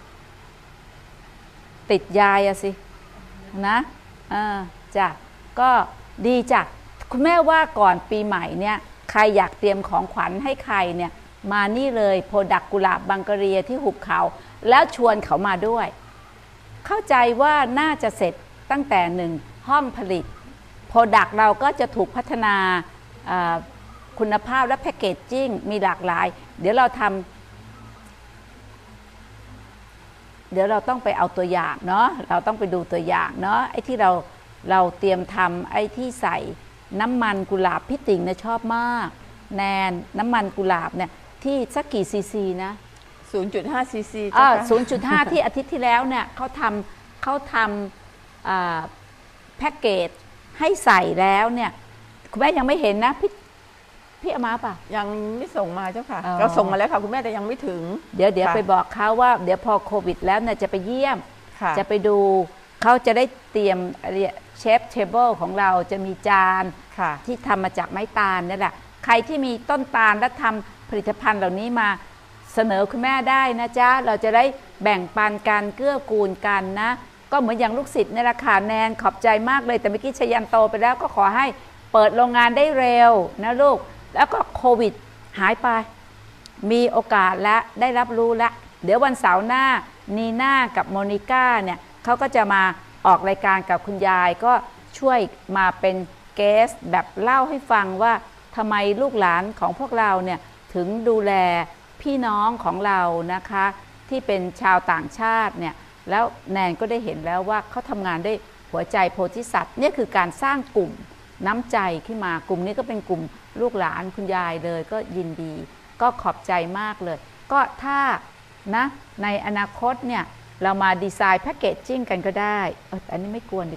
ติดยายอะสินะอ่าจ้ะก็ดีจ้ะคุณแม่ว่าก่อนปีใหม่เนี่ยใครอยากเตรียมของขวัญให้ใครเนี่ยมานี่เลยโปรดักต์กุหลาบบังกะเรียที่หุบเขาแล้วชวนเขามาด้วยเข้าใจว่าน่าจะเสร็จตั้งแต่หนึ่งห้องผลิตโปรดักต์เราก็จะถูกพัฒนาคุณภาพและแพคเกจจิ้งมีหลากหลายเดี๋ยวเราทำเดี๋ยวเราต้องไปเอาตัวอย่างเนาะเราต้องไปดูตัวอย่างเนาะไอ้ที่เราเราเตรียมทำไอ้ที่ใส่น้ำมันกุหลาบพี่ติ่งเนี่ยชอบมากแนนน้ำมันกุหลาบเนี่ยที่สักกี่ซีซีนะศูนย์จุดห้า ซีซีอ่า ศูนย์จุดห้า ที่อาทิตย์ที่แล้วเนี่ยเขาทำเขาทำอ่าแพ็กเกจให้ใส่แล้วเนี่ยคุณแม่ยังไม่เห็นนะพี่พี่เอามาป่ะยังไม่ส่งมาเจ้าค่ะก็ส่งมาแล้วค่ะคุณแม่แต่ยังไม่ถึงเดี๋ยวเดี๋ยวไปบอกเขาว่าเดี๋ยวพอโควิดแล้วเนี่ยจะไปเยี่ยมจะไปดูเขาจะได้เตรียมเชฟเทเบิลของเราจะมีจานที่ทำมาจากไม้ตาลนี่แหละใครที่มีต้นตาลและทำผลิตภัณฑ์เหล่านี้มาเสนอคุณแม่ได้นะจ๊ะเราจะได้แบ่งปันกันเกื้อกูลกันนะก็เหมือนอย่างลูกศิษย์ในราคาแนนขอบใจมากเลยแต่เมื่อกี้ชยันโตไปแล้วก็ขอให้เปิดโรงงานได้เร็วนะลูกแล้วก็โควิดหายไปมีโอกาสและได้รับรู้แล้วเดี๋ยววันเสาร์หน้านีน่ากับโมนิก้าเนี่ยเขาก็จะมาออกรายการกับคุณยายก็ช่วยมาเป็นเกสแบบเล่าให้ฟังว่าทำไมลูกหลานของพวกเราเนี่ยถึงดูแลพี่น้องของเรานะคะที่เป็นชาวต่างชาติเนี่ยแล้วแนนก็ได้เห็นแล้วว่าเขาทำงานด้วยหัวใจโพธิสัตว์นี่คือการสร้างกลุ่มน้ำใจขึ้นมากลุ่มนี้ก็เป็นกลุ่มลูกหลานคุณยายเลยก็ยินดีก็ขอบใจมากเลยก็ถ้านะในอนาคตเนี่ยเรามาดีไซน์แพ็กเกจจิ้งกันก็ได้เอออันนี้ไม่กวนดีกว่า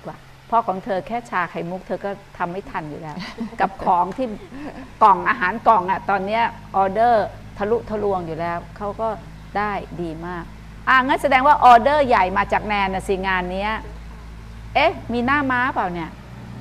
เพราะของเธอแค่ชาไข่มุกเธอก็ทำไม่ทันอยู่แล้ว กับของที่กล่องอาหารกล่องอะตอนนี้ออเดอร์ทะลุทะลวงอยู่แล้วเขาก็ได้ดีมากอ่ะงั้นแสดงว่าออเดอร์ใหญ่มาจากแนนนะสิงานนี้เอ๊ะมีหน้าม้าเปล่าเนี่ย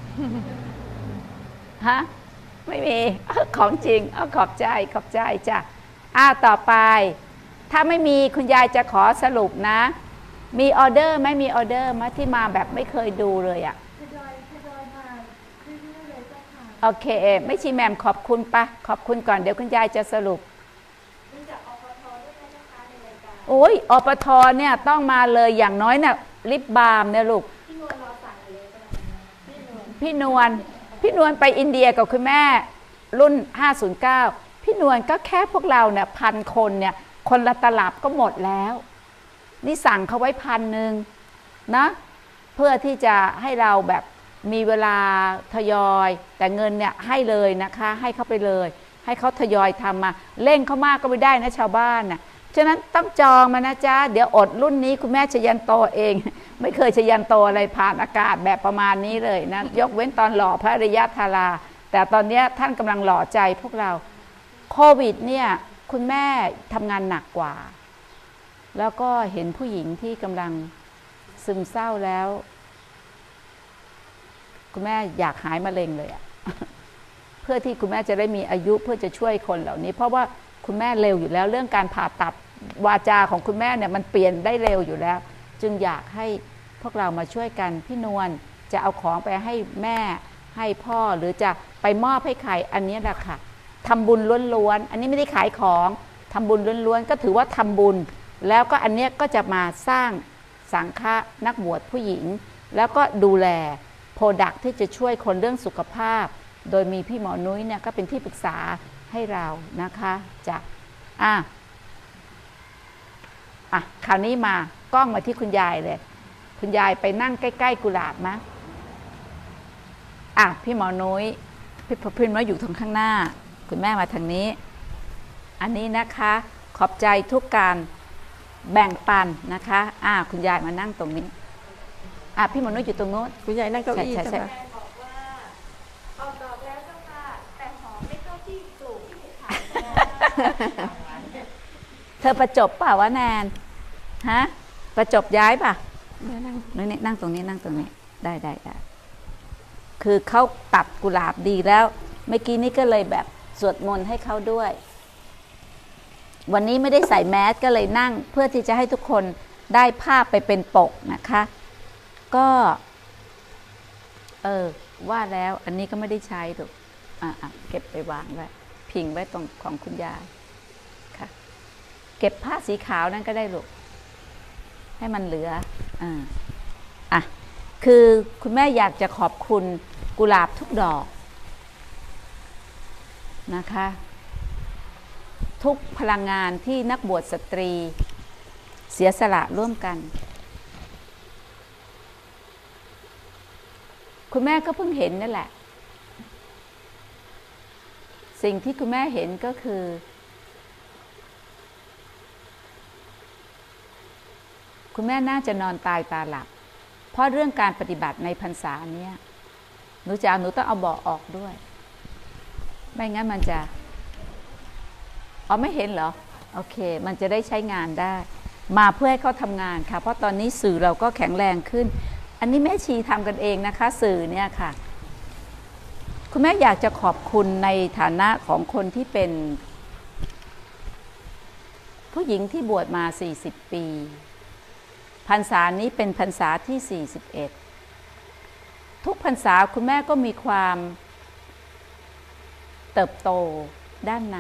ฮะไม่มีของจริงเอาขอบใจขอบใจจ้ะอ้าวต่อไปถ้าไม่มีคุณยายจะขอสรุปนะมีออเดอร์ไหมมีออเดอร์ไหมที่มาแบบไม่เคยดูเลยอะทยอยทยอยมาเรื่อยๆเลยเจ้าค่ะโอเคไม่ชีแมมขอบคุณปะขอบคุณก่อนเดี๋ยวคุณยายจะสรุปมีจากอปทด้วยไหมนะคะในรายการโอ้ยอปทเนี่ยต้องมาเลยอย่างน้อยเนี่ยลิปบาล์มเนี่ยลูกพี่นวลรอสั่งเลยพี่นวลพี่นวลไปอินเดียกับคุณแม่รุ่นห้าศูนย์เก้าพี่นวลก็แค่พวกเราเนี่ยพันคนเนี่ยคนละตลับก็หมดแล้วนี่สั่งเขาไว้พันหนึ่งนะเพื่อที่จะให้เราแบบมีเวลาทยอยแต่เงินเนี่ยให้เลยนะคะให้เขาไปเลยให้เขาทยอยทำมาเร่งเขามากก็ไม่ได้นะชาวบ้านนะฉะนั้นต้องจองมานะจ๊ะเดี๋ยวอดรุ่นนี้คุณแม่ชยันโตเองไม่เคยชยันโตอะไรผ่านอากาศแบบประมาณนี้เลยนะยกเว้นตอนหล่อพระอริยธาราแต่ตอนนี้ท่านกำลังหล่อใจพวกเราโควิดเนี่ยคุณแม่ทำงานหนักกว่าแล้วก็เห็นผู้หญิงที่กำลังซึมเศร้าแล้วคุณแม่อยากหายมะเร็งเลยอะ เพื่อที่คุณแม่จะได้มีอายุเพื่อจะช่วยคนเหล่านี้เพราะว่าคุณแม่เร็วอยู่แล้วเรื่องการผ่าตัดวาจาของคุณแม่เนี่ยมันเปลี่ยนได้เร็วอยู่แล้วจึงอยากให้พวกเรามาช่วยกันพี่นวลจะเอาของไปให้แม่ให้พ่อหรือจะไปมอบให้ใครอันนี้แหละค่ะทำบุญล้วนๆอันนี้ไม่ได้ขายของทำบุญล้วนๆก็ถือว่าทำบุญแล้วก็อันเนี้ยก็จะมาสร้างสังฆะนักบวชผู้หญิงแล้วก็ดูแลโปรดักที่จะช่วยคนเรื่องสุขภาพโดยมีพี่หมอนุ้ยเนี่ยก็เป็นที่ปรึกษาให้เรานะคะจะอ่ะอ่ะคราวนี้มากล้องมาที่คุณยายเลยคุณยายไปนั่งใกล้ๆกุหลาบมะอ่ะพี่หมอนุ้ยพี่พพินมาอยู่ทางข้างหน้าคุณแม่มาทางนี้อันนี้นะคะขอบใจทุกการแบ่งปันนะคะอ่ะคุณยายมานั่งตรงนี้อ่ะพี่หมอนุ้ยอยู่ตรงโน้นคุณยายนั่งเก้าอี้ใช่ไหมบอกว่าออกดอกแล้วเจ้าค่ะแต่หอมไม่เท่าที่ปลูกที่ขายเธอประจบเปล่าวะแนนฮะประจบย้ายป่ะนั่งนี่นั่งตรงนี้นั่งตรงนี้ได้ได้ได้คือเขาตัดกุหลาบดีแล้วเมื่อกี้นี้ก็เลยแบบสวดมนต์ให้เขาด้วยวันนี้ไม่ได้ใส่แมสก็เลยนั่งเพื่อที่จะให้ทุกคนได้ภาพไปเป็นปกนะคะก็เออว่าแล้วอันนี้ก็ไม่ได้ใช้ถูกอ่ะอ่ะเก็บไปวางไว้พิงไว้ตรงของคุณยายค่ะเก็บผ้าสีขาวนั่นก็ได้ลูกให้มันเหลืออ่าอ่ะคือคุณแม่อยากจะขอบคุณกุหลาบทุกดอกนะคะทุกพลังงานที่นักบวชสตรีเสียสละร่วมกันคุณแม่ก็เพิ่งเห็นนั่นแหละสิ่งที่คุณแม่เห็นก็คือคุณแม่น่าจะนอนตายตาหลับเพราะเรื่องการปฏิบัติในพรรษาเนี้ยหนูจะเอาหนูต้องเอาเบาะออกด้วยไม่งั้นมันจะอ๋อไม่เห็นเหรอโอเคมันจะได้ใช้งานได้มาเพื่อให้เขาทำงานค่ะเพราะตอนนี้สื่อเราก็แข็งแรงขึ้นอันนี้แม่ชีทำกันเองนะคะสื่อเนี่ยค่ะคุณแม่อยากจะขอบคุณในฐานะของคนที่เป็นผู้หญิงที่บวชมาสี่สิบปีพรรษานี้เป็นพรรษาที่สี่สิบเอ็ดทุกพรรษาคุณแม่ก็มีความเติบโตด้านใน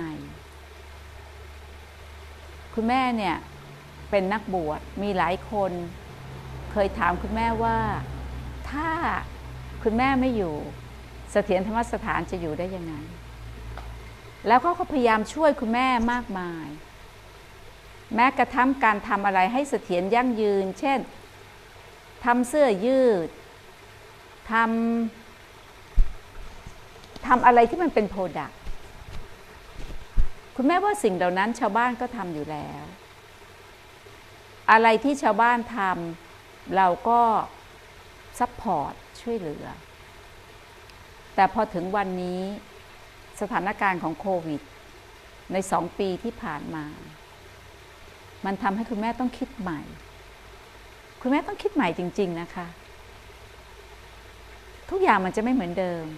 คุณแม่เนี่ยเป็นนักบวชมีหลายคนเคยถามคุณแม่ว่าถ้าคุณแม่ไม่อยู่เสถียรธรรมสถานจะอยู่ได้ยังไงแล้วก็พยายามช่วยคุณแม่มากมายแม้กระทั่งการทำอะไรให้เสถียรยั่งยืนเช่นทำเสื้อยืดทำทำอะไรที่มันเป็นโปรดักต์คุณแม่ว่าสิ่งเหล่านั้นชาวบ้านก็ทำอยู่แล้วอะไรที่ชาวบ้านทำเราก็ซัพพอร์ตช่วยเหลือแต่พอถึงวันนี้สถานการณ์ของโควิดในสองปีที่ผ่านมามันทำให้คุณแม่ต้องคิดใหม่คุณแม่ต้องคิดใหม่จริงๆนะคะทุกอย่างมันจะไม่เหมือนเดิม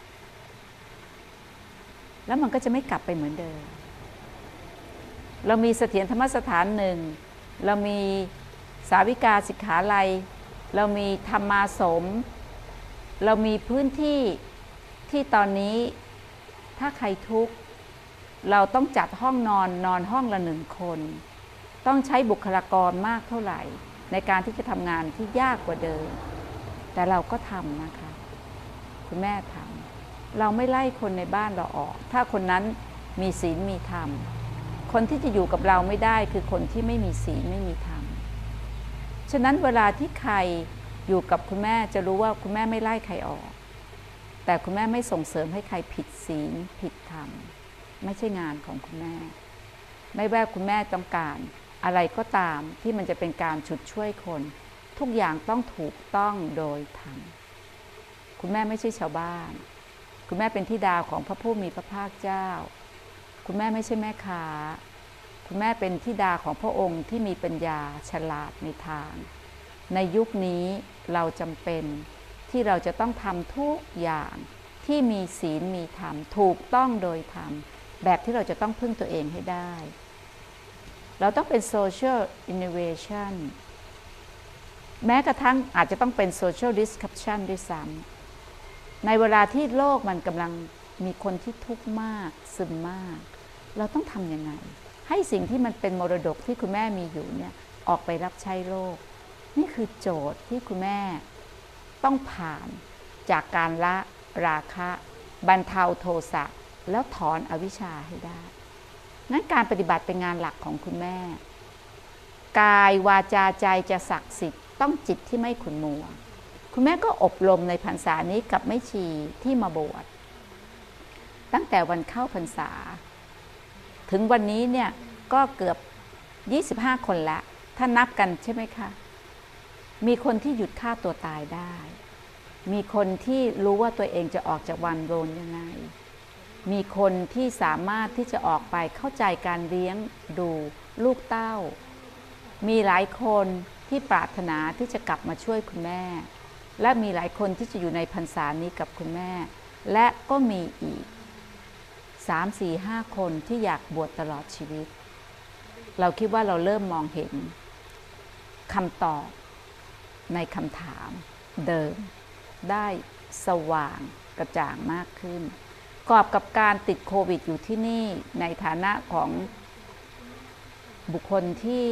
แล้วมันก็จะไม่กลับไปเหมือนเดิมเรามีเสถียรธรรมสถานหนึ่งเรามีสาวิกาสิกขาลัยเรามีธรรมาสมเรามีพื้นที่ที่ตอนนี้ถ้าใครทุกข์เราต้องจัดห้องนอนนอนห้องละหนึ่งคนต้องใช้บุคลากรมากเท่าไหร่ในการที่จะทำงานที่ยากกว่าเดิมแต่เราก็ทำนะคะคุณแม่ทำเราไม่ไล่คนในบ้านเราออกถ้าคนนั้นมีศีลมีธรรมคนที่จะอยู่กับเราไม่ได้คือคนที่ไม่มีศีลไม่มีธรรมฉะนั้นเวลาที่ใครอยู่กับคุณแม่จะรู้ว่าคุณแม่ไม่ไล่ใครออกแต่คุณแม่ไม่ส่งเสริมให้ใครผิดศีลผิดธรรมไม่ใช่งานของคุณแม่ไม่ว่าคุณแม่ต้องการอะไรก็ตามที่มันจะเป็นการฉุดช่วยคนทุกอย่างต้องถูกต้องโดยธรรมคุณแม่ไม่ใช่ชาวบ้านคุณแม่เป็นธิดาของพระผู้มีพระภาคเจ้าคุณแม่ไม่ใช่แม่ค้าคุณแม่เป็นธิดาของพระองค์ที่มีปัญญาฉลาดในทางในยุคนี้เราจำเป็นที่เราจะต้องทำทุกอย่างที่มีศีลมีธรรมถูกต้องโดยธรรมแบบที่เราจะต้องพึ่งตัวเองให้ได้เราต้องเป็น social innovation แม้กระทั่งอาจจะต้องเป็น social disruption ด้วยซ้ำในเวลาที่โลกมันกำลังมีคนที่ทุกข์มากซึมมากเราต้องทำยังไงให้สิ่งที่มันเป็นมรดกที่คุณแม่มีอยู่เนี่ยออกไปรับใช้โลกนี่คือโจทย์ที่คุณแม่ต้องผ่านจากการละราคะบรรเทาโทสะแล้วถอนอวิชชาให้ได้งั้นการปฏิบัติเป็นงานหลักของคุณแม่กายวาจาใจจะศักดิ์สิทธิ์ต้องจิตที่ไม่ขุ่นมัวคุณแม่ก็อบรมในพรรษานี้กับแม่ชีที่มาบวชตั้งแต่วันเข้าพรรษาถึงวันนี้เนี่ยก็เกือบยี่สิบห้าคนละถ้านับกันใช่ไหมคะมีคนที่หยุดฆ่าตัวตายได้มีคนที่รู้ว่าตัวเองจะออกจากวันโรนยังไงมีคนที่สามารถที่จะออกไปเข้าใจการเลี้ยงดูลูกเต้ามีหลายคนที่ปรารถนาที่จะกลับมาช่วยคุณแม่และมีหลายคนที่จะอยู่ในพรรษานี้กับคุณแม่และก็มีอีกสาม สี่ ห้าคนที่อยากบวชตลอดชีวิตเราคิดว่าเราเริ่มมองเห็นคำตอบในคำถามเดิมได้สว่างกระจ่างมากขึ้นกอบกับการติดโควิดอยู่ที่นี่ในฐานะของบุคคลที่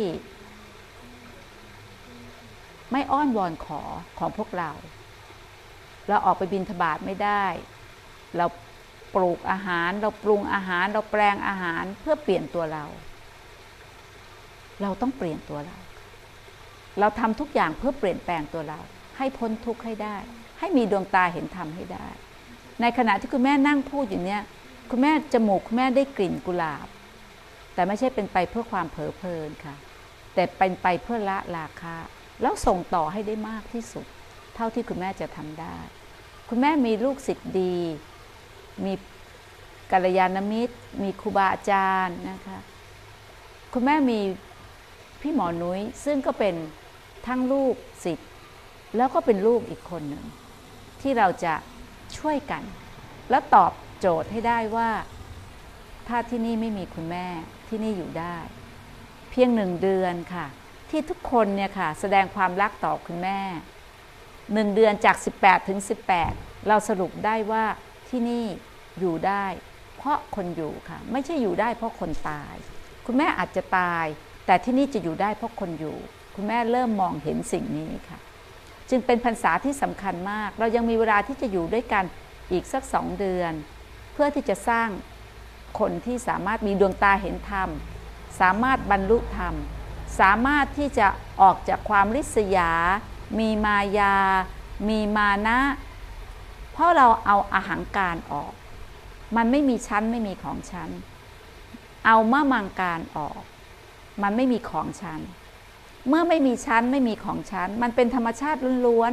ไม่อ้อนวอนขอของพวกเราเราออกไปบิณฑบาตไม่ได้เราปลูกอาหารเราปรุงอาหารเราแปลงอาหารเพื่อเปลี่ยนตัวเราเราต้องเปลี่ยนตัวเราเราทำทุกอย่างเพื่อเปลี่ยนแปลงตัวเราให้พ้นทุกข์ให้ได้ให้มีดวงตาเห็นธรรมให้ได้ในขณะที่คุณแม่นั่งพูดอยู่เนี่ยคุณแม่จมูกคุณแม่ได้กลิ่นกุหลาบแต่ไม่ใช่เป็นไปเพื่อความเผลอเพลินค่ะแต่เป็นไปเพื่อละราคะแล้วส่งต่อให้ได้มากที่สุดเท่าที่คุณแม่จะทำได้คุณแม่มีลูกศิษย์ดีมีกัลยาณมิตรมีครูบาอาจารย์นะคะคุณแม่มีพี่หมอนุ้ยซึ่งก็เป็นทั้งลูกศิษย์แล้วก็เป็นลูกอีกคนหนึ่งที่เราจะช่วยกันแล้วตอบโจทย์ให้ได้ว่าถ้าที่นี่ไม่มีคุณแม่ที่นี่อยู่ได้เพียงหนึ่งเดือนค่ะที่ทุกคนเนี่ยค่ะแสดงความรักต่อคุณแม่หนึ่งเดือนจากสิบแปดถึงสิบแปดเราสรุปได้ว่าที่นี่อยู่ได้เพราะคนอยู่ค่ะไม่ใช่อยู่ได้เพราะคนตายคุณแม่อาจจะตายแต่ที่นี่จะอยู่ได้เพราะคนอยู่คุณแม่เริ่มมองเห็นสิ่งนี้ค่ะจึงเป็นพรรษาที่สำคัญมากเรายังมีเวลาที่จะอยู่ด้วยกันอีกสักสองเดือนเพื่อที่จะสร้างคนที่สามารถมีดวงตาเห็นธรรมสามารถบรรลุธรรมสามารถที่จะออกจากความริษยามีมายามีมานะเพราะเราเอาอาหังการออกมันไม่มีชั้นไม่มีของชั้นเอามะมังการออกมันไม่มีของชั้นเมื่อไม่มีชั้นไม่มีของชั้นมันเป็นธรรมชาติล้วนๆ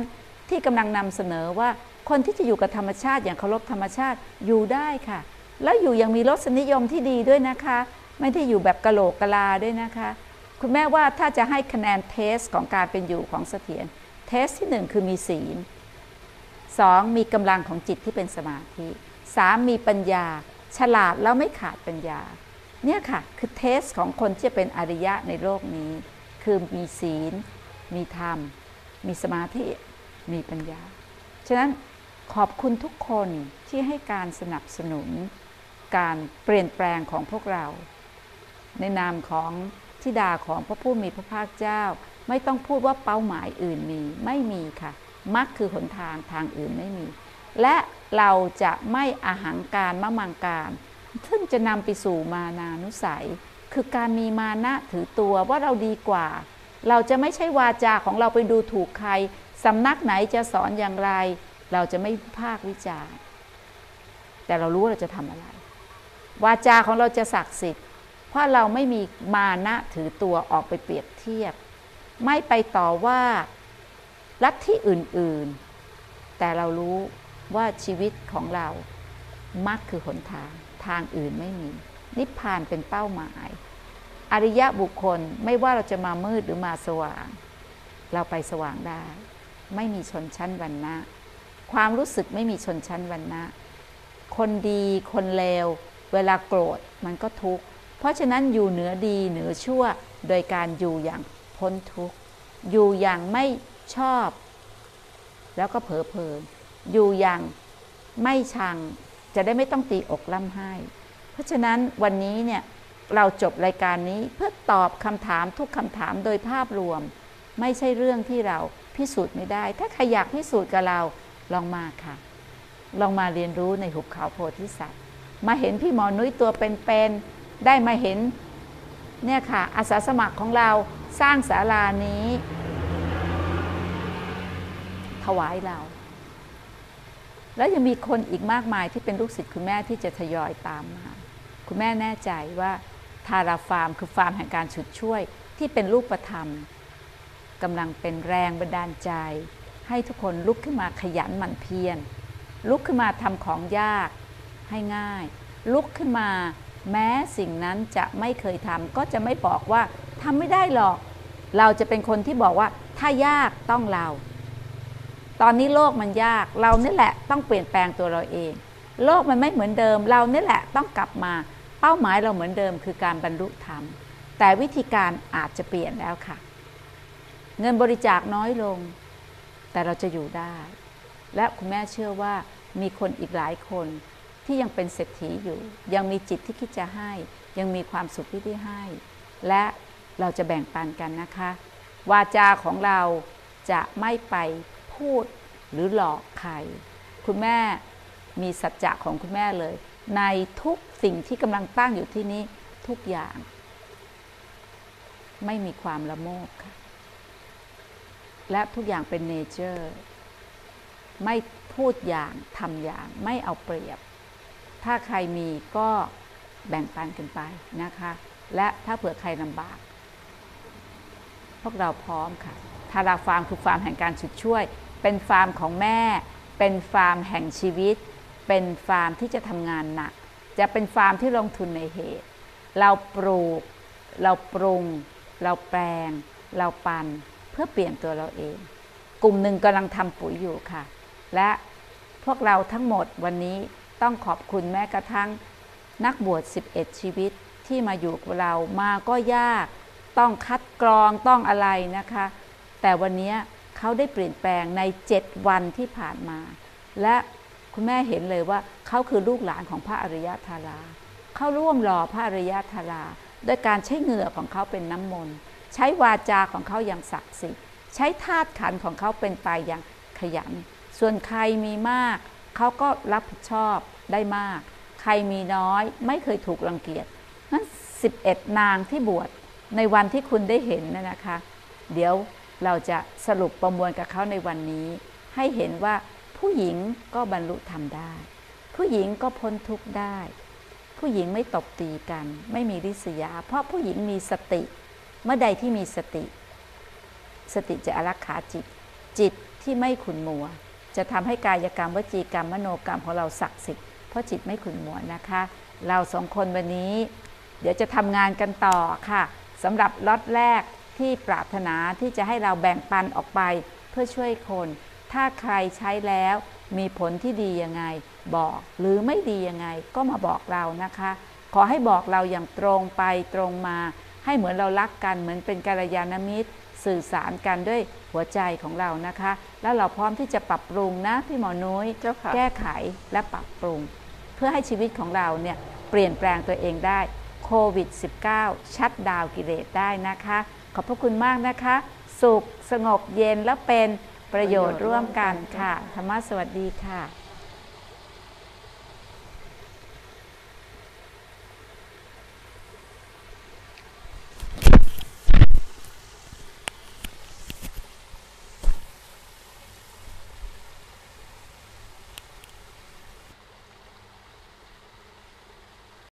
ที่กำลังนำเสนอว่าคนที่จะอยู่กับธรรมชาติอย่างเคารพธรรมชาติอยู่ได้ค่ะแล้วอยู่ยังมีรสนิยมที่ดีด้วยนะคะไม่ได้อยู่แบบกะโหลกกะลาด้วยนะคะคุณแม่ว่าถ้าจะให้คะแนนเทสของการเป็นอยู่ของเสถียรเทสที่หนึ่งคือมีศีลสองมีกำลังของจิตที่เป็นสมาธิสามมีปัญญาฉลาดแล้วไม่ขาดปัญญาเนี่ยค่ะคือเทสของคนที่จะเป็นอริยะในโลกนี้คือมีศีลมีธรรมมีสมาธิมีปัญญาฉะนั้นขอบคุณทุกคนที่ให้การสนับสนุนการเปลี่ยนแปลงของพวกเราในนามของธิดาของพระผู้มีพระภาคเจ้าไม่ต้องพูดว่าเป้าหมายอื่นมีไม่มีค่ะมรรคคือหนทางทางอื่นไม่มีและเราจะไม่อาหังการมะมังการซึ่งจะนำไปสู่มานานุสัยคือการมีมานะถือตัวว่าเราดีกว่าเราจะไม่ใช่วาจาของเราไปดูถูกใครสำนักไหนจะสอนอย่างไรเราจะไม่ภาควิจารณ์แต่เรารู้ว่าเราจะทำอะไรวาจาของเราจะศักดิ์สิทธิ์เพราะเราไม่มีมานะถือตัวออกไปเปรียบเทียบไม่ไปต่อว่าลัทธิอื่นๆแต่เรารู้ว่าชีวิตของเรามรรคคือหนทางทางอื่นไม่มีนิพพานเป็นเป้าหมายอริยบุคคลไม่ว่าเราจะมามืดหรือมาสว่างเราไปสว่างได้ไม่มีชนชั้นวรรณะความรู้สึกไม่มีชนชั้นวรรณะคนดีคนเลวเวลาโกรธมันก็ทุกข์เพราะฉะนั้นอยู่เหนือดีเหนือชั่วโดยการอยู่อย่างพ้นทุกข์อยู่อย่างไม่ชอบแล้วก็เผลอเพลินอยู่อย่างไม่ชังจะได้ไม่ต้องตีอกล่ำไห้เพราะฉะนั้นวันนี้เนี่ยเราจบรายการนี้เพื่อตอบคำถามทุกคำถามโดยภาพรวมไม่ใช่เรื่องที่เราพิสูจน์ไม่ได้ถ้าใครอยากพิสูจน์กับเราลองมาค่ะลองมาเรียนรู้ในหุบเขาโพธิสัตว์มาเห็นพี่หมอนุ้ยตัวเป็นๆได้มาเห็นเนี่ยค่ะอาสาสมัครของเราสร้างศาลานี้ถวายเราแล้วยังมีคนอีกมากมายที่เป็นลูกศิษย์คุณแม่ที่จะทยอยตามมาคุณแม่แน่ใจว่าทาราฟาร์มคือฟาร์มแห่งการฉุดช่วยที่เป็นรูปธรรมกำลังเป็นแรงบันดาลใจให้ทุกคนลุกขึ้นมาขยันหมั่นเพียรลุกขึ้นมาทำของยากให้ง่ายลุกขึ้นมาแม้สิ่งนั้นจะไม่เคยทำก็จะไม่บอกว่าทำไม่ได้หรอกเราจะเป็นคนที่บอกว่าถ้ายากต้องเราตอนนี้โลกมันยากเรานี่แหละต้องเปลี่ยนแปลงตัวเราเองโลกมันไม่เหมือนเดิมเรานี่แหละต้องกลับมาเป้าหมายเราเหมือนเดิมคือการบรรลุธรรมแต่วิธีการอาจจะเปลี่ยนแล้วค่ะเงินบริจาคน้อยลงแต่เราจะอยู่ได้และคุณแม่เชื่อว่ามีคนอีกหลายคนที่ยังเป็นเศรษฐีอยู่ยังมีจิตที่คิดจะให้ยังมีความสุขที่ได้ให้และเราจะแบ่งปันกันนะคะวาจาของเราจะไม่ไปพูดหรือหลอกใครคุณแม่มีสัจจะของคุณแม่เลยในทุกสิ่งที่กำลังตั้งอยู่ที่นี้ทุกอย่างไม่มีความละโมบค่ะและทุกอย่างเป็นเนเจอร์ไม่พูดอย่างทำอย่างไม่เอาเปรียบถ้าใครมีก็แบ่งปันกันไปนะคะและถ้าเผื่อใครลำบากพวกเราพร้อมค่ะทาราฟาร์มคือฟาร์มแห่งการฉุดช่วยเป็นฟาร์มของแม่เป็นฟาร์มแห่งชีวิตเป็นฟาร์มที่จะทำงานหนักจะเป็นฟาร์มที่ลงทุนในเหตุเราปลูกเราปรุงเราแปลงเราปั่นเพื่อเปลี่ยนตัวเราเองกลุ่มหนึ่งกำลังทำปุ๋ยอยู่ค่ะและพวกเราทั้งหมดวันนี้ต้องขอบคุณแม้กระทั่งนักบวชสิบเอ็ดชีวิตที่มาอยู่กับเรามาก็ยากต้องคัดกรองต้องอะไรนะคะแต่วันนี้เขาได้เปลี่ยนแปลงในเจ็ดวันที่ผ่านมาและคุณแม่เห็นเลยว่าเขาคือลูกหลานของพระอริยธาราเขาร่วมหล่อพระอริยธาราด้วยการใช้เหงื่อของเขาเป็นน้ำมนต์ใช้วาจาของเขาอย่างศักดิ์สิทธิ์ใช้ธาตุขันธ์ของเขาเป็นไปอย่างขยันส่วนใครมีมากเขาก็รับผิดชอบได้มากใครมีน้อยไม่เคยถูกรังเกียจนั้นสิบเอ็ดนางที่บวชในวันที่คุณได้เห็นนะนะคะเดี๋ยวเราจะสรุปประมวลกับเขาในวันนี้ให้เห็นว่าผู้หญิงก็บรรลุธรรมได้ผู้หญิงก็พ้นทุกข์ได้ผู้หญิงไม่ตบตีกันไม่มีริษยาเพราะผู้หญิงมีสติเมื่อใดที่มีสติสติจะอารักขาจิตจิตที่ไม่ขุ่นมัวจะทำให้กายกรรมวจีกรรมมโนกรรมของเราศักดิ์สิทธิ์เพราะจิตไม่ขุ่นมัวนะคะเราสองคนวันนี้เดี๋ยวจะทำงานกันต่อค่ะสำหรับล็อตแรกที่ปรารถนาที่จะให้เราแบ่งปันออกไปเพื่อช่วยคนถ้าใครใช้แล้วมีผลที่ดียังไงบอกหรือไม่ดียังไงก็มาบอกเรานะคะขอให้บอกเราอย่างตรงไปตรงมาให้เหมือนเรารักกันเหมือนเป็นกัลยาณมิตรสื่อสารกันด้วยหัวใจของเรานะคะแล้วเราพร้อมที่จะปรับปรุงนะพี่หมอนุ้ยแก้ไขและปรับปรุงเพื่อให้ชีวิตของเราเนี่ยเปลี่ยนแปลงตัวเองได้โควิด สิบเก้า ชัตดาวน์กิเลสได้นะคะขอบพระคุณมากนะคะสุขสงบเย็นและเป็นประโยชน์ร่วมกันค่ะธรรมะสวัสดีค่ะ